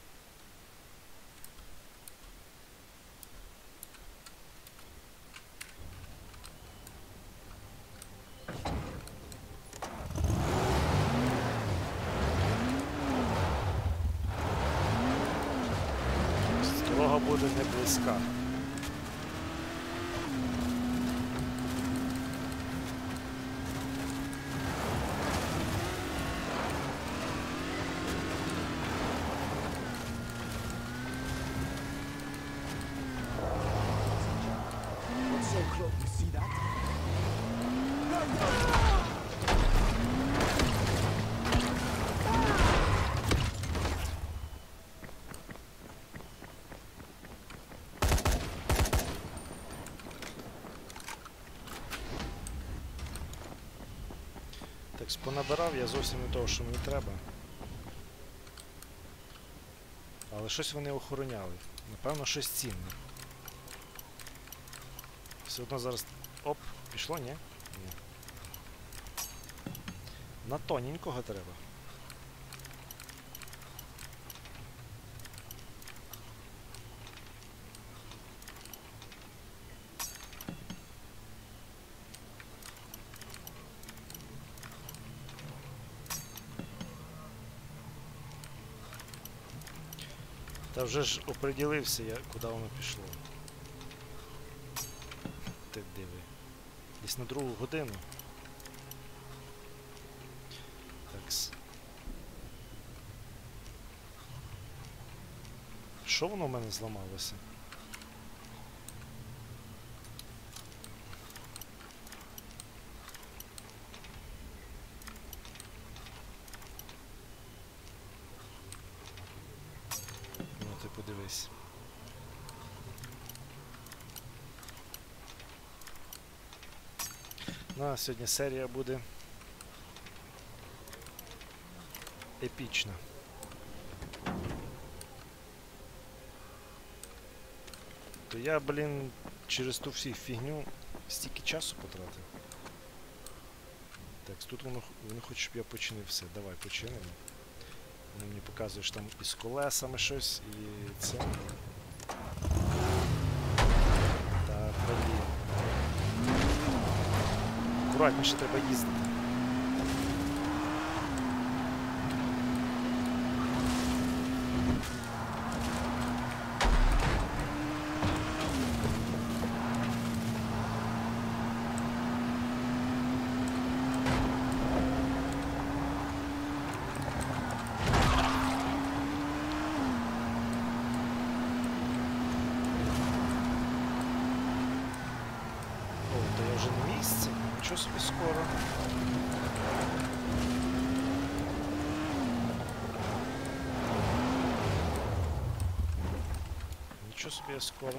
Дорога буде не близька. Так, понабирав я зовсім не того, що мені треба. Але щось вони охороняли. Напевно, щось цінне. Все одно зараз... Оп, пішло, ні? Ні. На тоненького треба. Та вже ж оприділився я, куди воно пішло. Ти диви. Десь на другу годину. Такс. Що воно в мене зламалося? Ну ти подивись. Ну а сьогодні серія буде епічна. То я, блін, через ту всю фігню стільки часу потратив. Так, тут воно, вони хочуть, щоб я починив все. Давай починимо. Воно мені показує, що там із колесами щось і це. Та, блін. Акуратніше треба їздити. О, то я вже на місці. Нічого собі скоро. Нічого собі я скоро.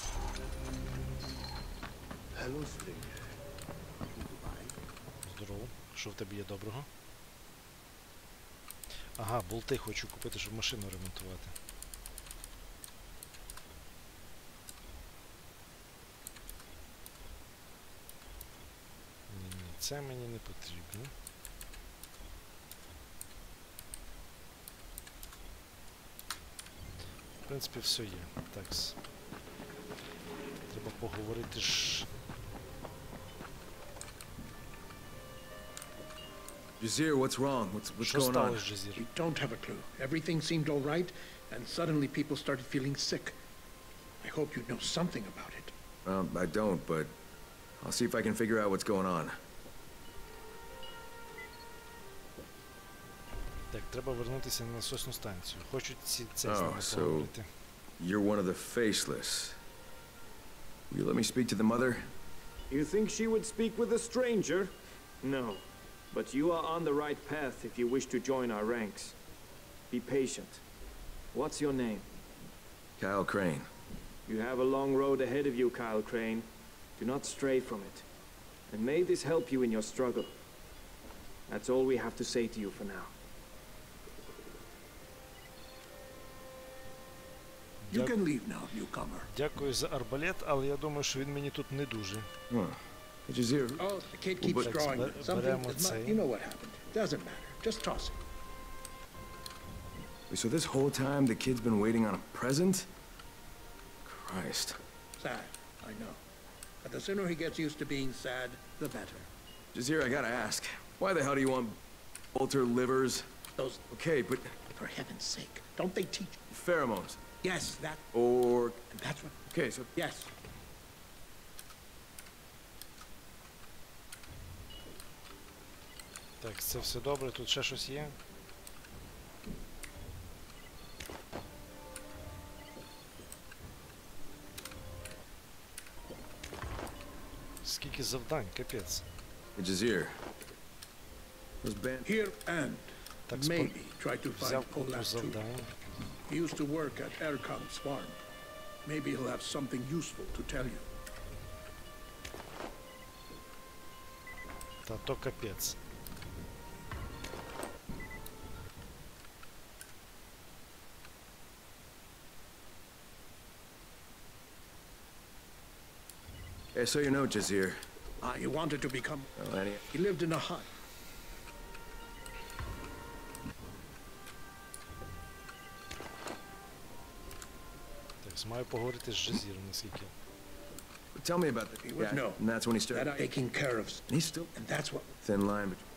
Hello, stranger. Здорово. Що в тебе є доброго? Ага, болти хочу купити, щоб машину ремонтувати. Ні-ні, це мені не потрібно. В принципі, все є. Такс. Треба поговорити ж. Jazir, what's wrong? What's what's Що going on? сталося, Джазір? We don't have a clue. Everything seemed all right, and suddenly people started feeling sick. I hope you know something about it. Um, I don't, but I'll see if I can figure out what's going on. Так, треба вернутися на насосну станцію. Хочуть ці це з Oh, ними so- поговорити. You're one of the faceless. Will you let me speak to the mother? You think she would speak with a stranger? No. But you are on the right path if you wish to join our ranks. Be patient. What's your name? Kyle Crane. You have a long road ahead of you, Kyle Crane. Do not stray from it. And may this help you in your struggle. That's all we have to say to you for now. You Дя- can leave now, newcomer. Дякую за арбалет, але я думаю, що він мені тут не дуже. Huh. Hey, Jazir, Oh, the kid keeps but- drawing. but- Something but I'm is not mu- saying- You know what happened. Doesn't matter. Just toss it. so this whole time the kid's been waiting on a present? Christ. Sad, I know. But the sooner he gets used to being sad, the better. Jazir, I gotta ask, why the hell do you want bolter livers? Those, Okay, but for heaven's sake, don't they teach? pheromones. Yes, that, Or... that's what, Okay, so... yes. Так, це все добре, тут ще щось є. Скільки завдань, капець. Hey, Jazir. Those band... Here and Так, спо- maybe try to find взяв купу Olaf too. завдань. He used to work at Erkam's farm. Maybe he'll have something useful to tell you. Та то капець. I saw your note, Jazir. Ah, he wanted to become... Oh, any... He lived in a hut. Так, маю поговорити з Джазіром, наскільки. Tell me about the... He would Yeah, know. and that's when he started... That I'm taking care of. And he's still... And that's what... Thin line between...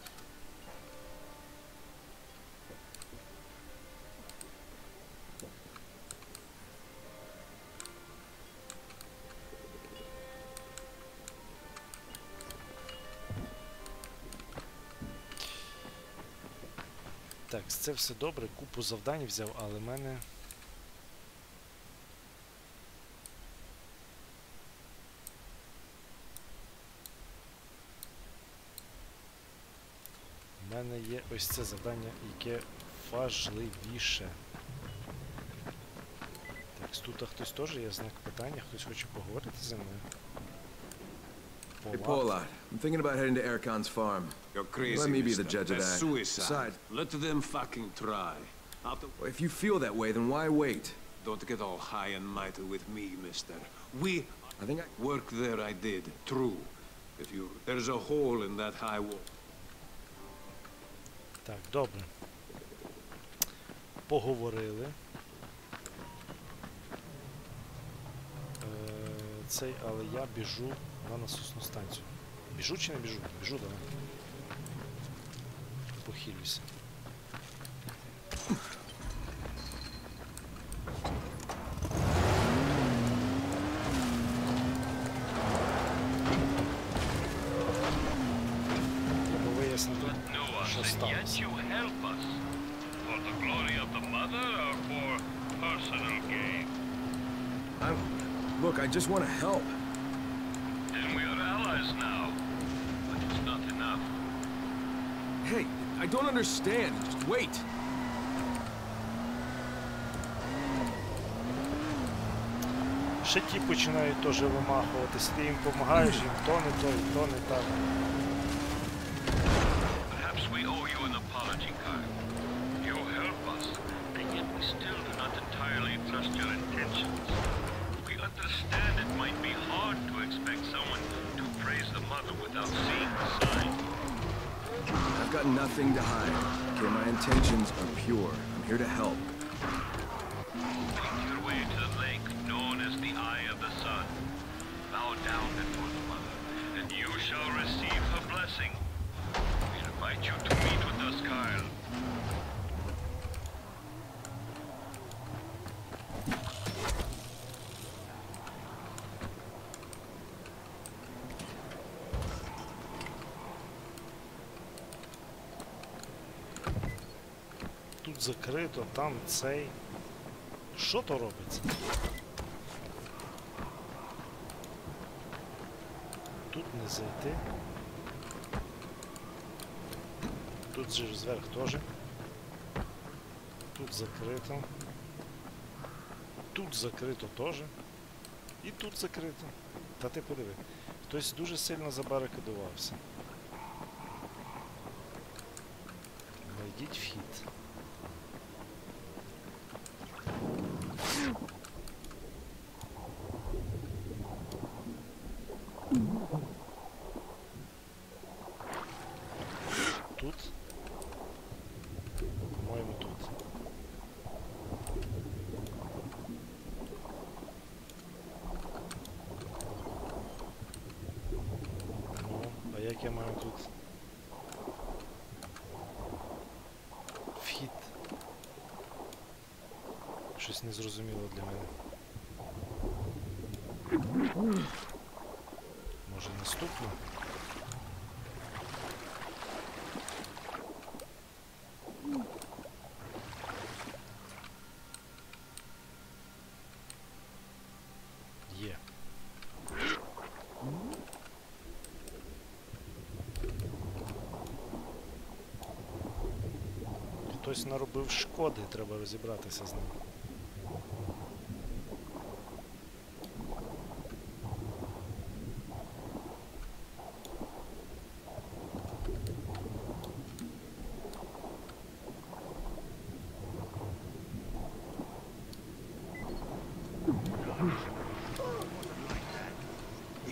Так, це все добре, купу завдань взяв, але в мене... У мене є ось це завдання, яке важливіше. Так, тут хтось теж є знак питання, хтось хоче поговорити зі мною. Hey, Polat, I'm thinking about heading to Erkan's farm. You're crazy, Let me be the mister. judge of That's that. suicide. Besides, Let them fucking try. After... well, if you feel that way, then why wait? Don't get all high and mighty with me, mister. We... I think I... Work there I did, true. If you... There's a hole in that high wall. Так, добре. Поговорили. Е, цей, але я біжу на насосну станцію. Біжу чи не біжу? Біжу, давай. Похилюся. Треба вияснити, що сталося. I'm... Look, I just want to help. Then we are allies now. But it's not enough. Hey, I don't understand. Just wait. Ще ті починають теж вимахуватися, ти їм допомагаєш, їм то не то, і то не так. Perhaps we owe you an apology, Kyle. You help us, and yet we still do not entirely trust your intentions. We understand it might be hard to expect someone to praise the mother without seeing the sign. I've got nothing to hide. Okay, my intentions are pure. I'm here to help. Make your way to the lake known as the Eye of the Sun. Bow down before the mother, and you shall receive her blessing. We invite you to meet with us, Kyle. Тут закрито, там цей. Що то робиться? Тут не зайти. Тут же зверх теж. Тут закрито. Тут закрито теж. І тут закрито. Та ти подиви. Хтось дуже сильно забарикадувався. Найдіть вхід. Тут? По-моєму, тут. Ну, а як я маю тут? Вхід. Щось незрозуміло для мене. Може наступно? Є. Хтось наробив шкоди, треба розібратися з ним.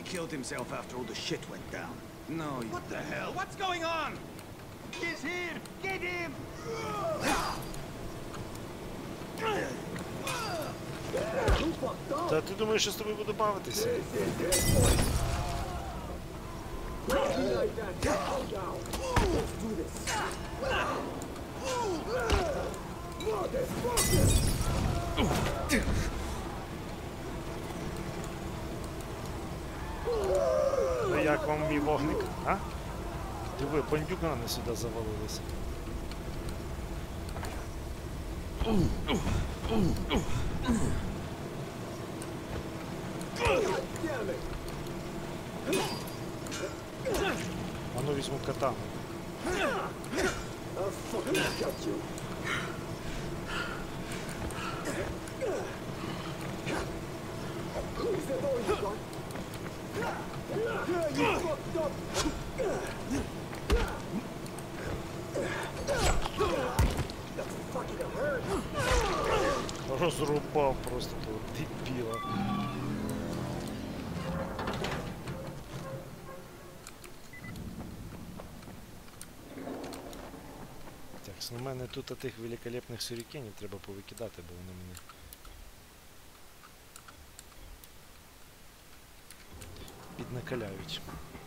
killed himself after all the shit went down. No, you... What the hell? What's going on? He's here! Get him! Та ти думаєш, що з тобою буду бавитися? Ну як вам мій вогник, а? Диви, бандюгани сюди завалилися. А ну візьму катану. Розрубав просто того дебіла. Так, ну в мене тут тих великолепних сюрікенів треба повикидати, бо вони мені піднакаляють.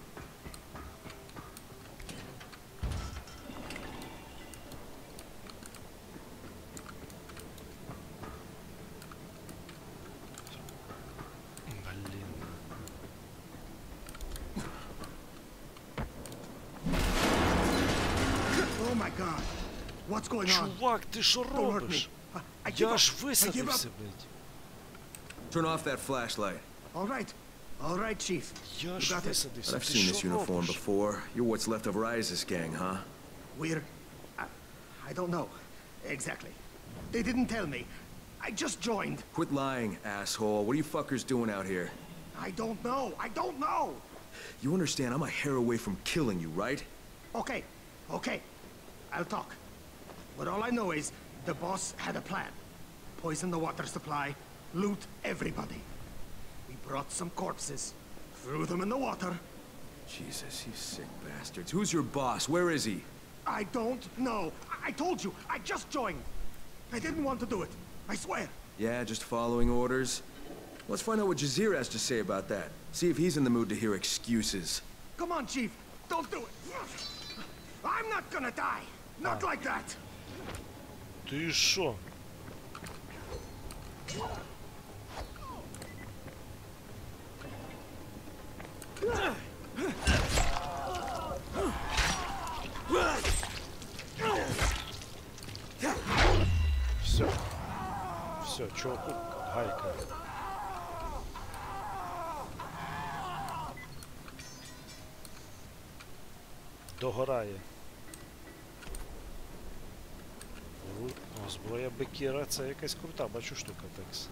Oh my God! What's going on? Чувак, ти що Don't hurt робиш? me. I, I give Я up. аж I give висадився, up. блядь. Turn off that flashlight. All right. All right, Chief. Я You аж got it. висадився. I've Ти seen this що uniform робиш? before. You're what's left of Rise's gang, huh? We're... I, I don't know. Exactly. They didn't tell me. I just joined. Quit lying, asshole. What are you fuckers doing out here? I don't know. I don't know. You understand I'm a hair away from killing you, right? Okay. Okay. I'll talk. But all I know is the boss had a plan. Poison the water supply, loot everybody. We brought some corpses, threw them in the water. Jesus, you sick bastards. Who's your boss? Where is he? I don't know. I, I told you, I just joined. I didn't want to do it. I swear. Yeah, just following orders? Let's find out what Jazir has to say about that. See if he's in the mood to hear excuses. Come on, Chief. Don't do it. I'm not gonna die. Not like that. Ти що? Все. Все, чуваку, гайка. Догорає. О, зброя Бекіра, це якась крута, бачу штука, Текс.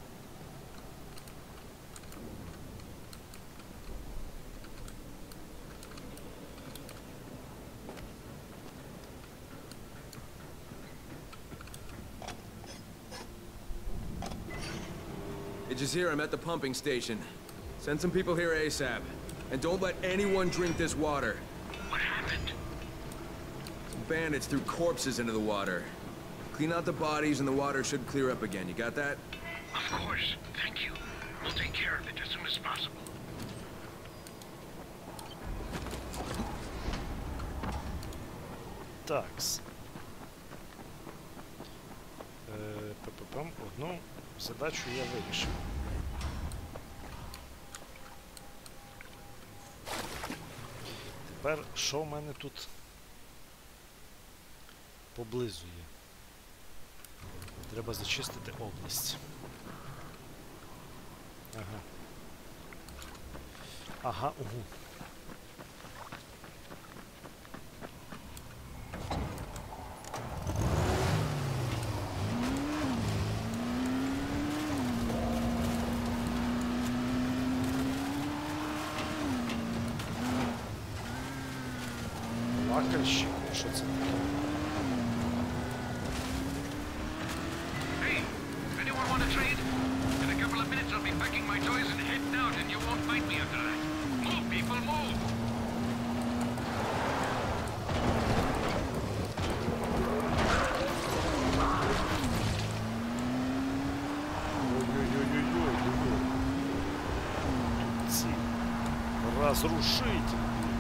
Hey, Jazir, I'm at the pumping station. Send some people here ASAP. And don't let anyone drink this water. What happened? Some bandits threw corpses into the water. Clean out the bodies and the water should clear up again. You got that? Of course. Thank you. We'll take care of it as soon as possible. Такс. Е, П-п-пам. Одну задачу я вирішив. Тепер, що в мене тут поблизу є? Треба зачистити область. Ага. Ага, угу. Лакальщик, що це таке? Hey, anyone want to trade? In a couple of minutes I'll be packing my toys and heading out and you won't find me after that. Разрушитель.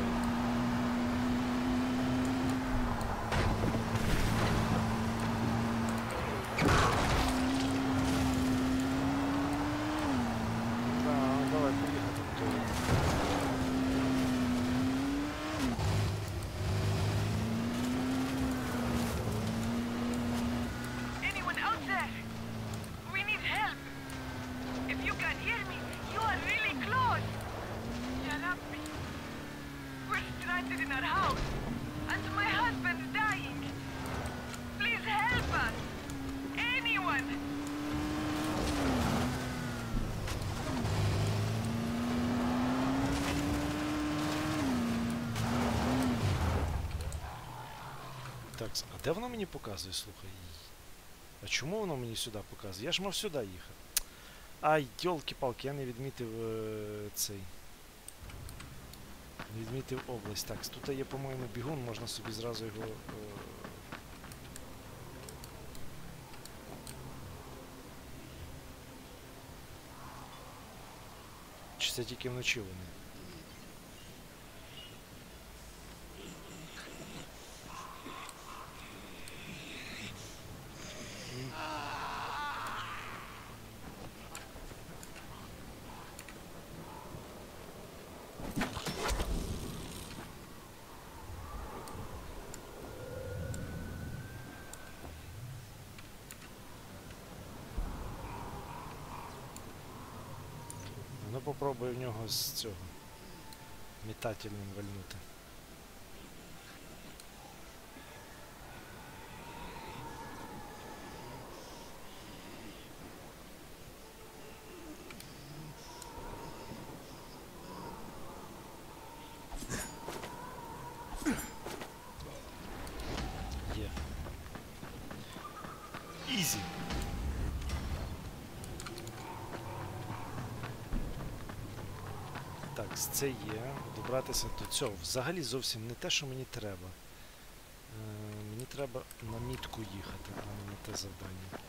Так, а де воно мені показує, слухай? А чому воно мені сюди показує? Я ж мав сюди їхати. Ай, йолки-палки, я не відмітив е цей. Не відмітив область. Так, тут є, по-моєму, бігун, можна собі зразу його... Е Чи це тільки вночі вони? Ну попробую в нього з цього метательним вальнути. Є. Ізі. Так, це є. Добратися до цього. Взагалі зовсім не те, що мені треба. Е, мені треба на мітку їхати, а не на те завдання.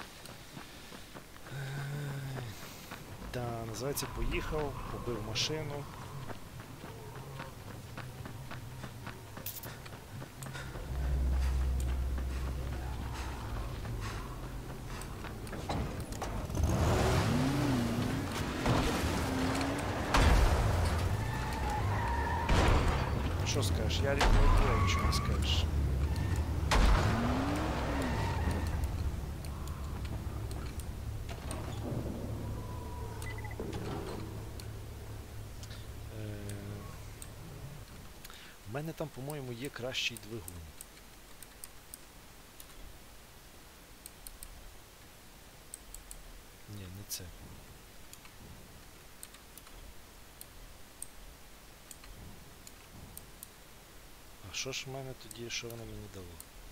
Е, да, називається поїхав, побив машину. Що скажеш? Я рекомендую, нічого не скажеш. У мене там, по-моєму, є кращий двигун. Ні, не це. А що ж в мене тоді, що воно мені дало?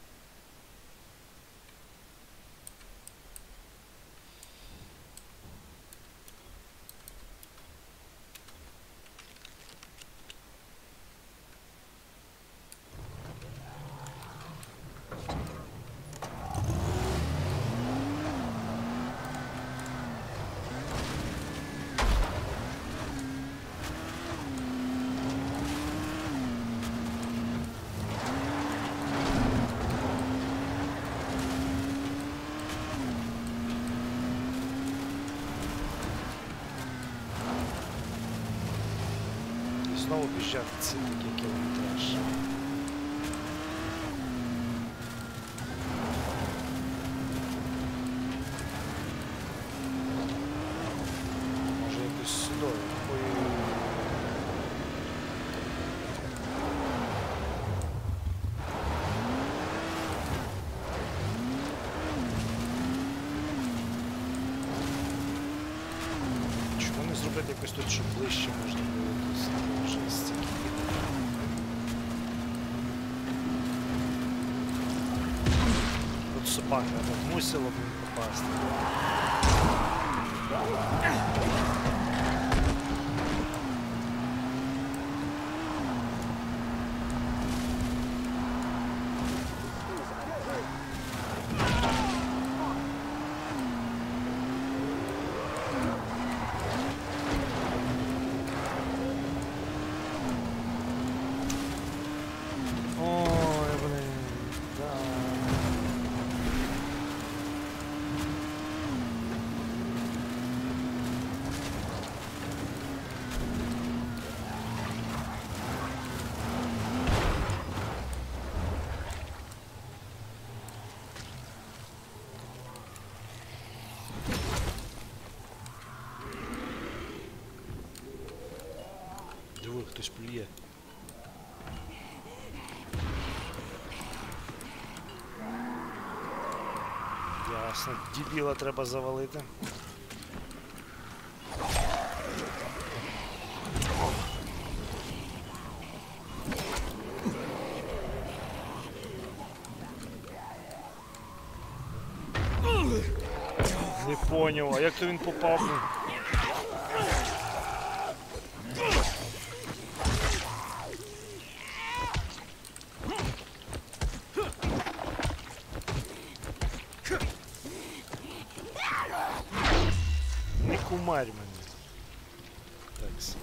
Знову біжать ці такі кілометраж. Може якось сюди. Ой. Чому не зробити якось тут, щоб ближче можна було тут вже з цим. От собака так мусила б попасти. Ой, хтось плює. Ясно, дебіла треба завалити. Не поняв, а як то він попав? Не кумарь мене. Такс.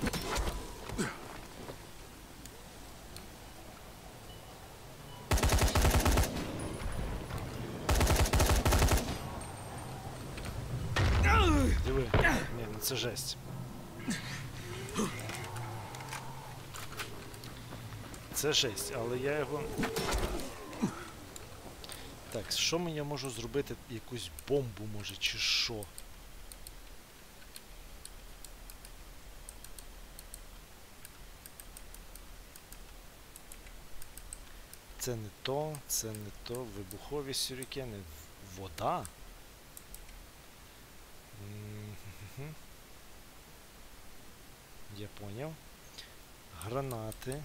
Диви. Ні, ну це жесть. Це жесть, але я його... Так, що мені можу зробити? Якусь бомбу, може, чи що? Це не то, це не то. Вибухові сюрікени. Вода? М-м-м. Я поняв. Гранати.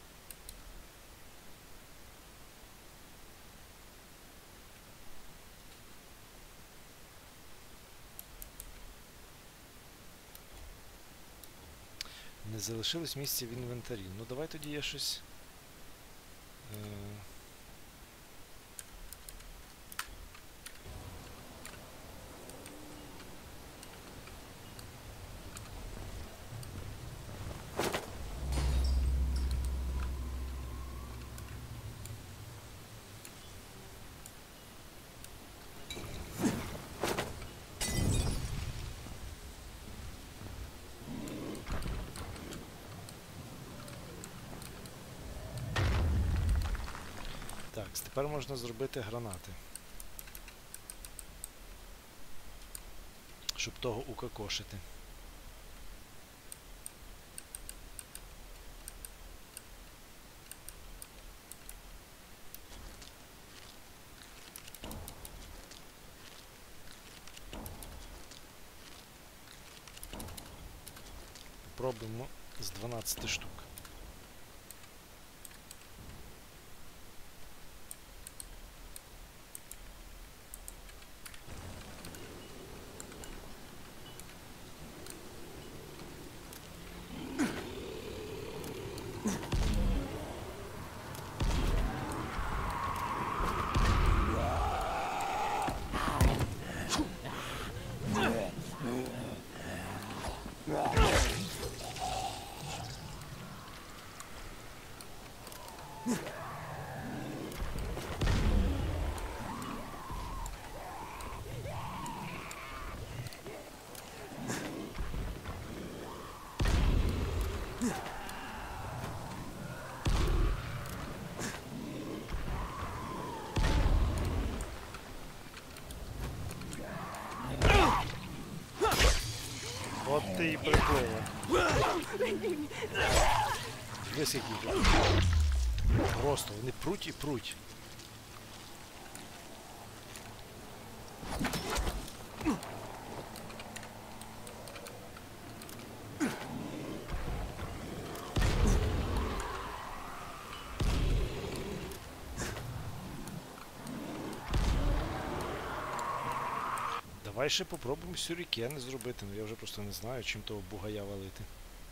Не залишилось місця в інвентарі. Ну давай тоді я щось... Е... Так, тепер можна зробити гранати. Щоб того укокошити. Попробуємо з дванадцяти штук. От ти і приплила. Дивись, які тут. Просто вони пруть і пруть. Давай ще попробуємо сюрікени зробити, ну я вже просто не знаю, чим того бугая валити.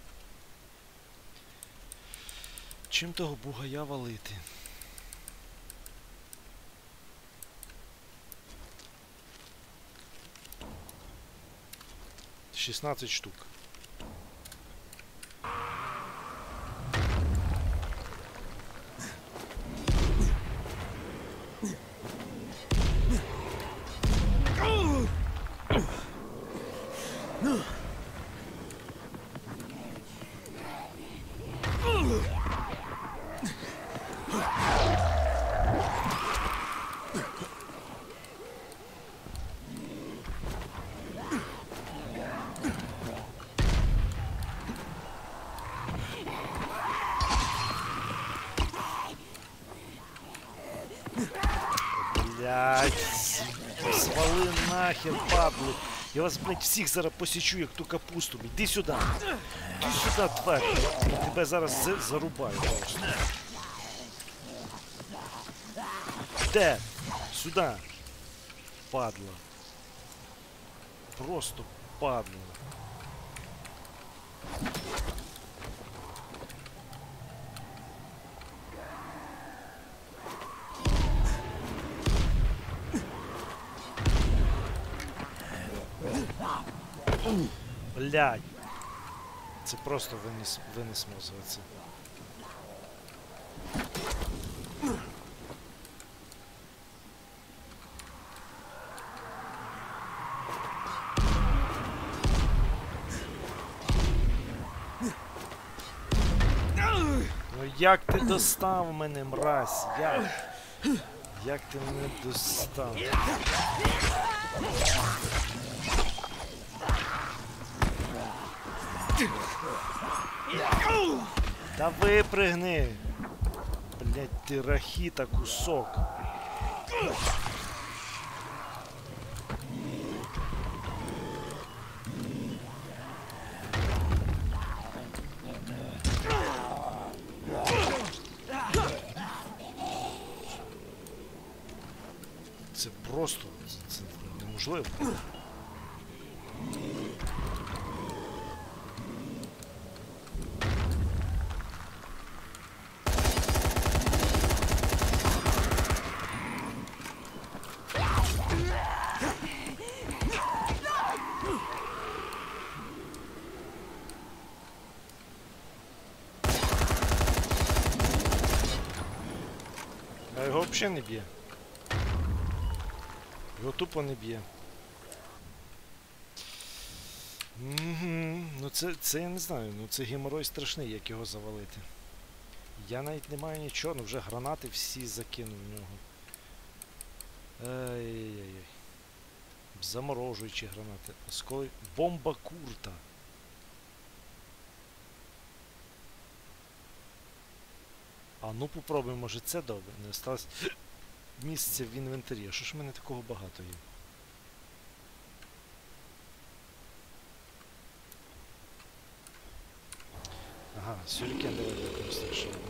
Чим того бугая валити? шістнадцять штук. Блядь, свали нахер, падли. Я вас, блядь, всіх зараз посічу, як ту капусту. Іди сюди. Іди сюди, тварь. Я тебе зараз за- зарубаю просто. Де? Сюди. Падла. Просто падла. Блядь. Це просто винес, винес мозга це. Ну як ти достав мене, мразь? Як? Як ти мене достав? Та випригни! Блять, ти рахіта, кусок. Це просто, це, це неможливо. А його взагалі не б'є. Його тупо не б'є. Угу. Ну це, це я не знаю, ну це геморой страшний, як його завалити. Я навіть не маю нічого, ну вже гранати всі закинув в нього. Ай-яй-яй. Заморожуючі гранати. Осколи... Бомба Курта. А ну попробуємо, може це добре. Не осталось місця в інвентарі. А що ж в мене такого багато є? Ага, сюрікен давай використаємо ще одну.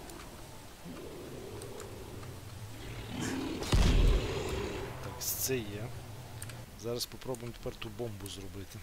Так, це є. Зараз попробуємо тепер ту бомбу зробити.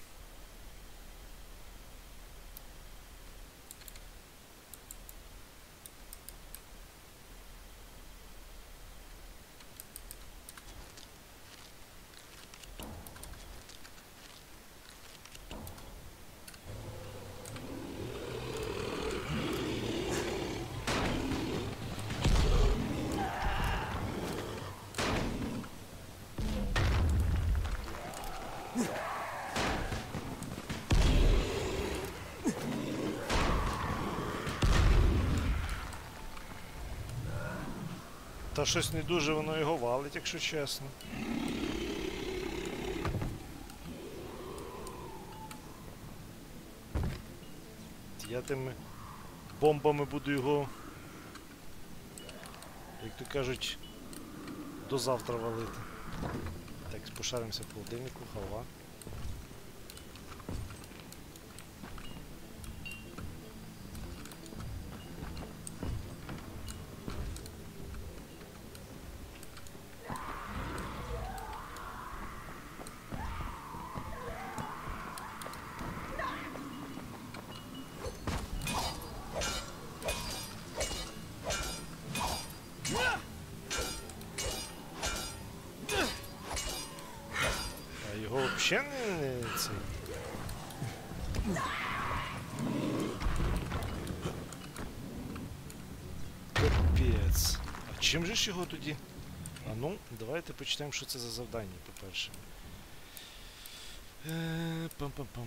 Та щось не дуже воно його валить, якщо чесно. Я тими бомбами буду його, як то кажуть, до завтра валити. Так, пошаримося в холодильнику, халва. Взагалі не цей. Капець. А чим же ж його тоді? А ну, давайте почнемо, що це за завдання, по-перше. Е, пам-пам-пам.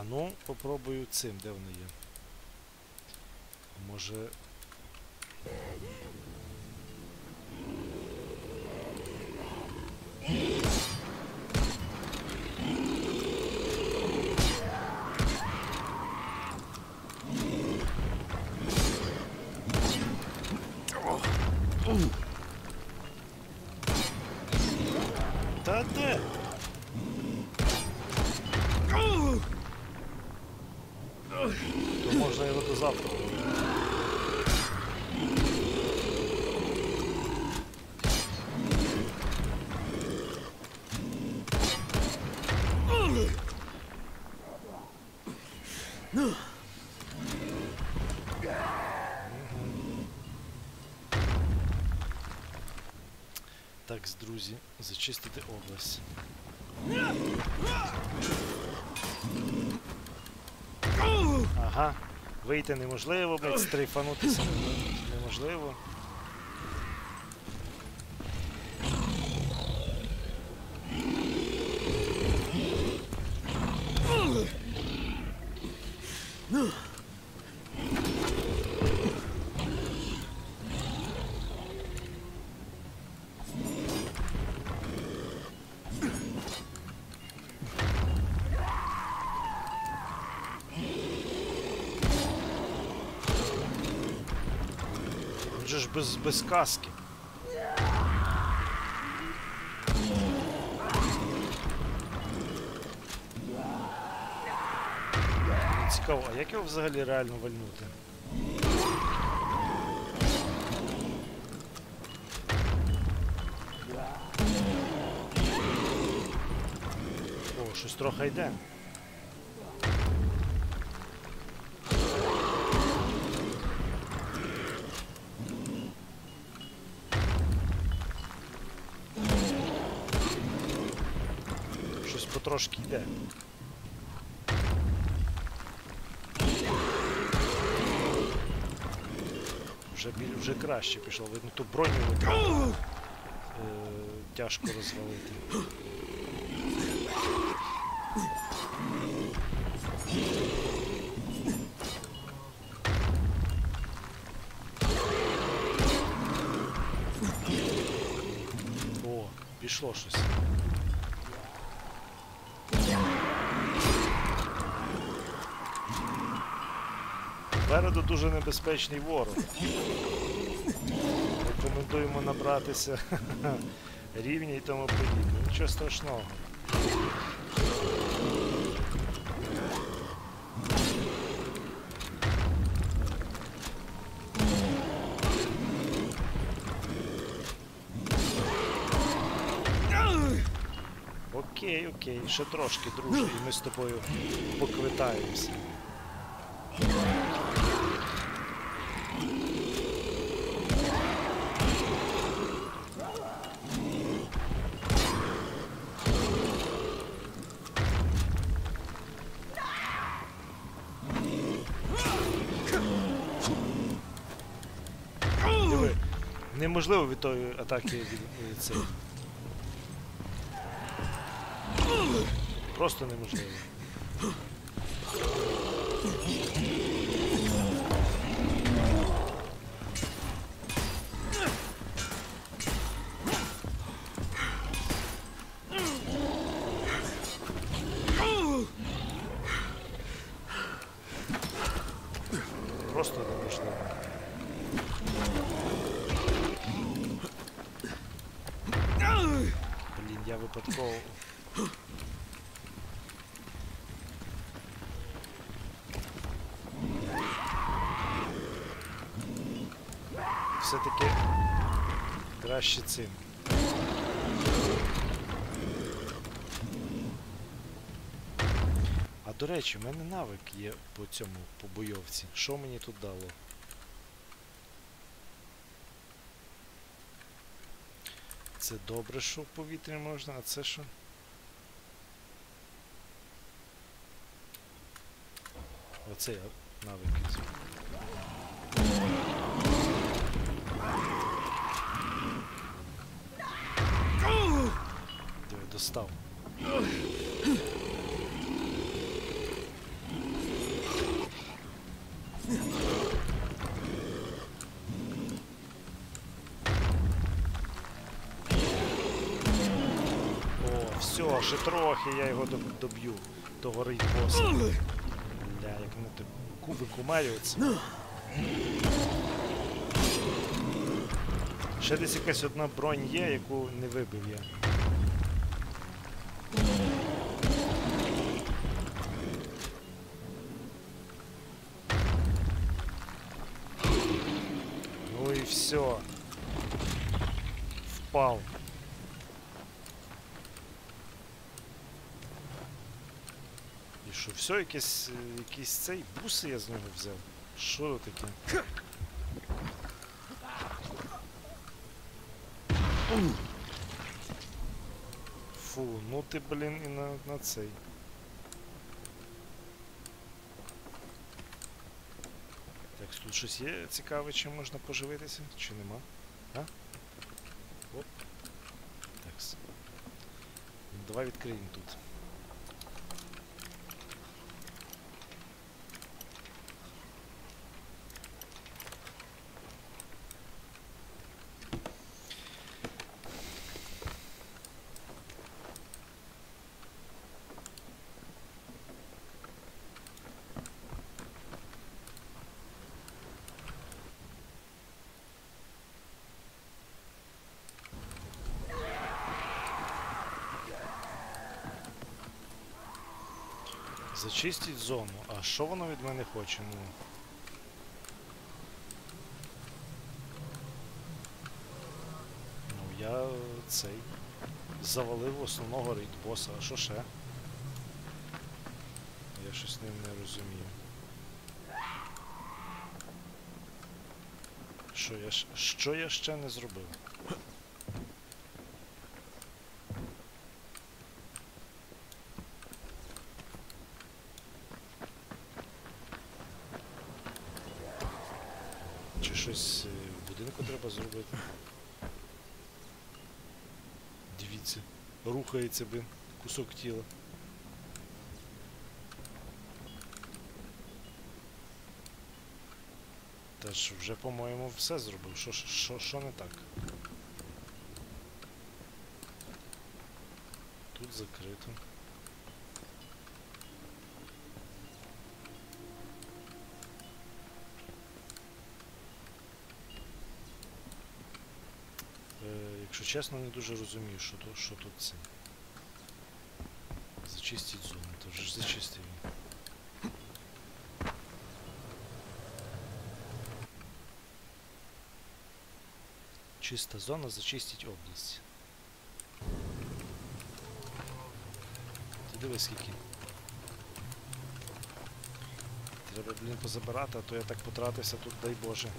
ну, попробую цим, де воно є. Може... Та де? То можна його до завтра. Так, друзі, зачистити область. Ага, вийти неможливо, блядь, стрейфанутися неможливо. Він же ж без, без каски. Цікаво, а як його взагалі реально вальнути? О, щось трохи йде. Щось потрошки йде. Вже, вже краще пішло, видно, ту броню е, тяжко розвалити. О, пішло щось. Попереду дуже небезпечний ворог. Рекомендуємо набратися рівня і тому подібне. Нічого страшного. Окей, окей, ще трошки, друже, і ми з тобою поквитаємося. Диви, неможливо від тої атаки від цей. Просто неможливо. Просто неможливо. Блін, я випадково... Все-таки краще цим. А до речі, в мене навик є по цьому, по бойовці. Що мені тут дало? Це добре, що в повітрі можна, а це що? Оце я навик візьму. Диви, достав. все, ще трохи я його доб- доб'ю. Того рейд-боса. Бля, як вони так куби кумарюються. Ще десь якась одна бронь є, яку не вибив я. Ну і все. Впав. І що, все, якийсь, якийсь цей буси я з нього взяв. Що таке? Фу, ну ти, блін, і на, на цей. Так, тут щось є цікаве, чим можна поживитися, чи нема? А? Оп. Такс. Ну, давай відкриємо тут. Зачистіть зону. А що воно від мене хоче? Ну. Ну, я цей завалив основного рейд-боса. А що ще? Я щось ним не розумію. Що я, що я ще не зробив? Чи щось в будинку треба зробити? Дивіться, рухається, блин, кусок тіла. Та ж вже, по-моєму, все зробив. Що, що, що не так? Тут закрито. Е, якщо чесно, не дуже розумію, що, то, що тут це. Зачистіть зону, то вже ж зачистив. Чиста зона, зачистіть область. Ти дивись скільки. Треба, блін, позабирати, а то я так потратився тут, дай Боже.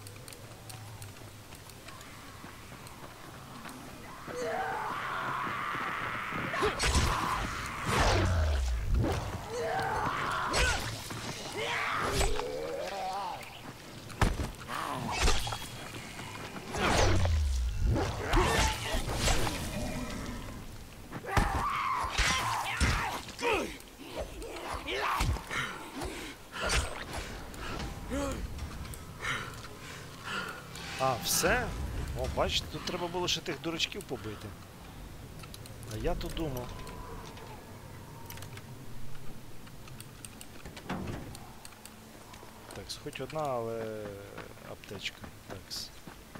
А, все? О, бачите, тут треба було ще тих дурачків побити. А я то думав. Такс, хоч одна, але аптечка. Такс.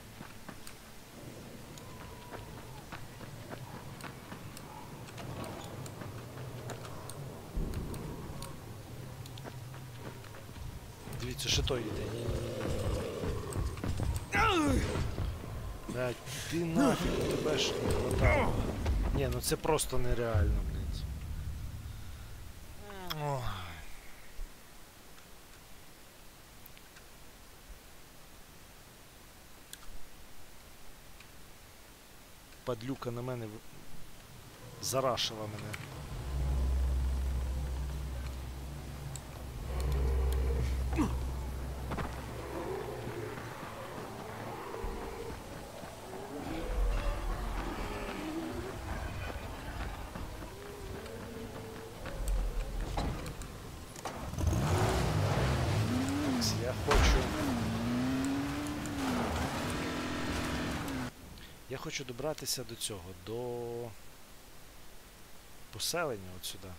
Дивіться, що той йде. Блядь, ти нафіг, тебе ж не хватало. Ні, ну це просто нереально, блядь. Ой. Падлюка на мене зарашила мене. Я хочу... Я хочу добратися до цього, до... поселення от сюди.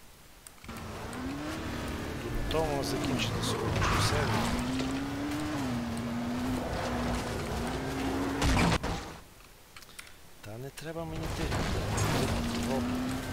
І на тому закінчити сьогоднішню серію. Та не треба мені тих дроп.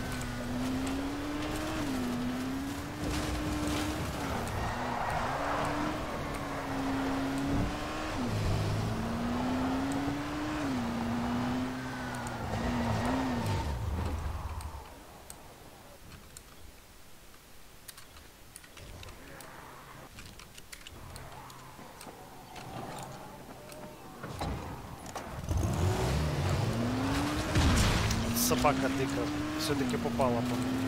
Собака дика все-таки попала по мені.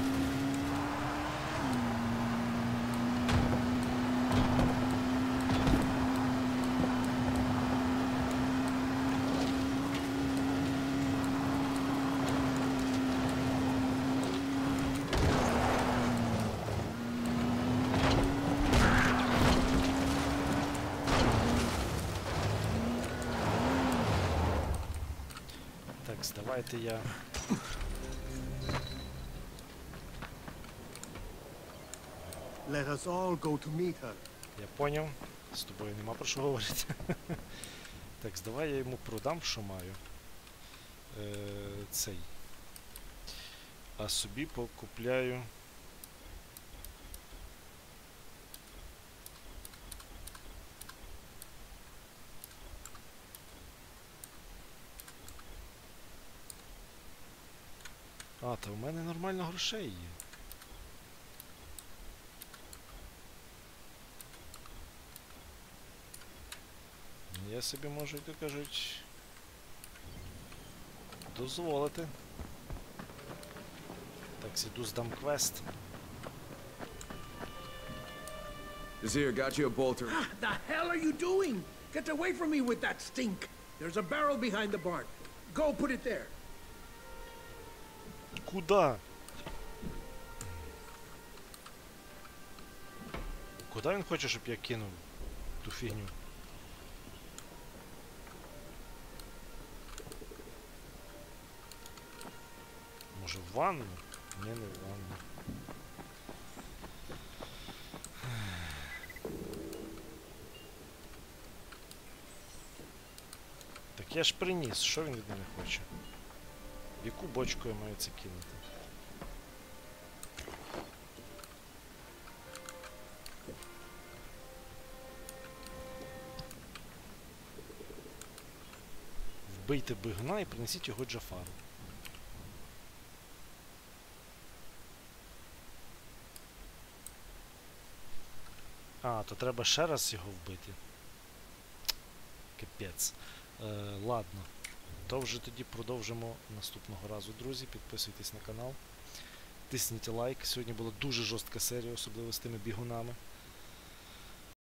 Так, давайте я... Let us all go to meet her. Я поняв. З тобою нема про що говорити. Так, давай я йому продам, що маю. Е, цей. А собі покупляю. А, та в мене нормально грошей є. Я собі можу, як кажуть, дозволити. Так, сіду здам квест. Desir, got you a bolter. The hell are you doing? Get away from me with that stink. There's a barrel behind the barn. Go put it there. Куда? Куда він хоче, щоб я кинув ту фігню? Може в ванну? Ні, не в ванну. Так я ж приніс, що він від мене хоче? В яку бочку я маю це кинути? Вбийте бигна і принесіть його Джафару. А, то треба ще раз його вбити. Капець. Е, ладно. То вже тоді продовжимо наступного разу, друзі. Підписуйтесь на канал. Тисніть лайк. Сьогодні була дуже жорстка серія, особливо з тими бігунами.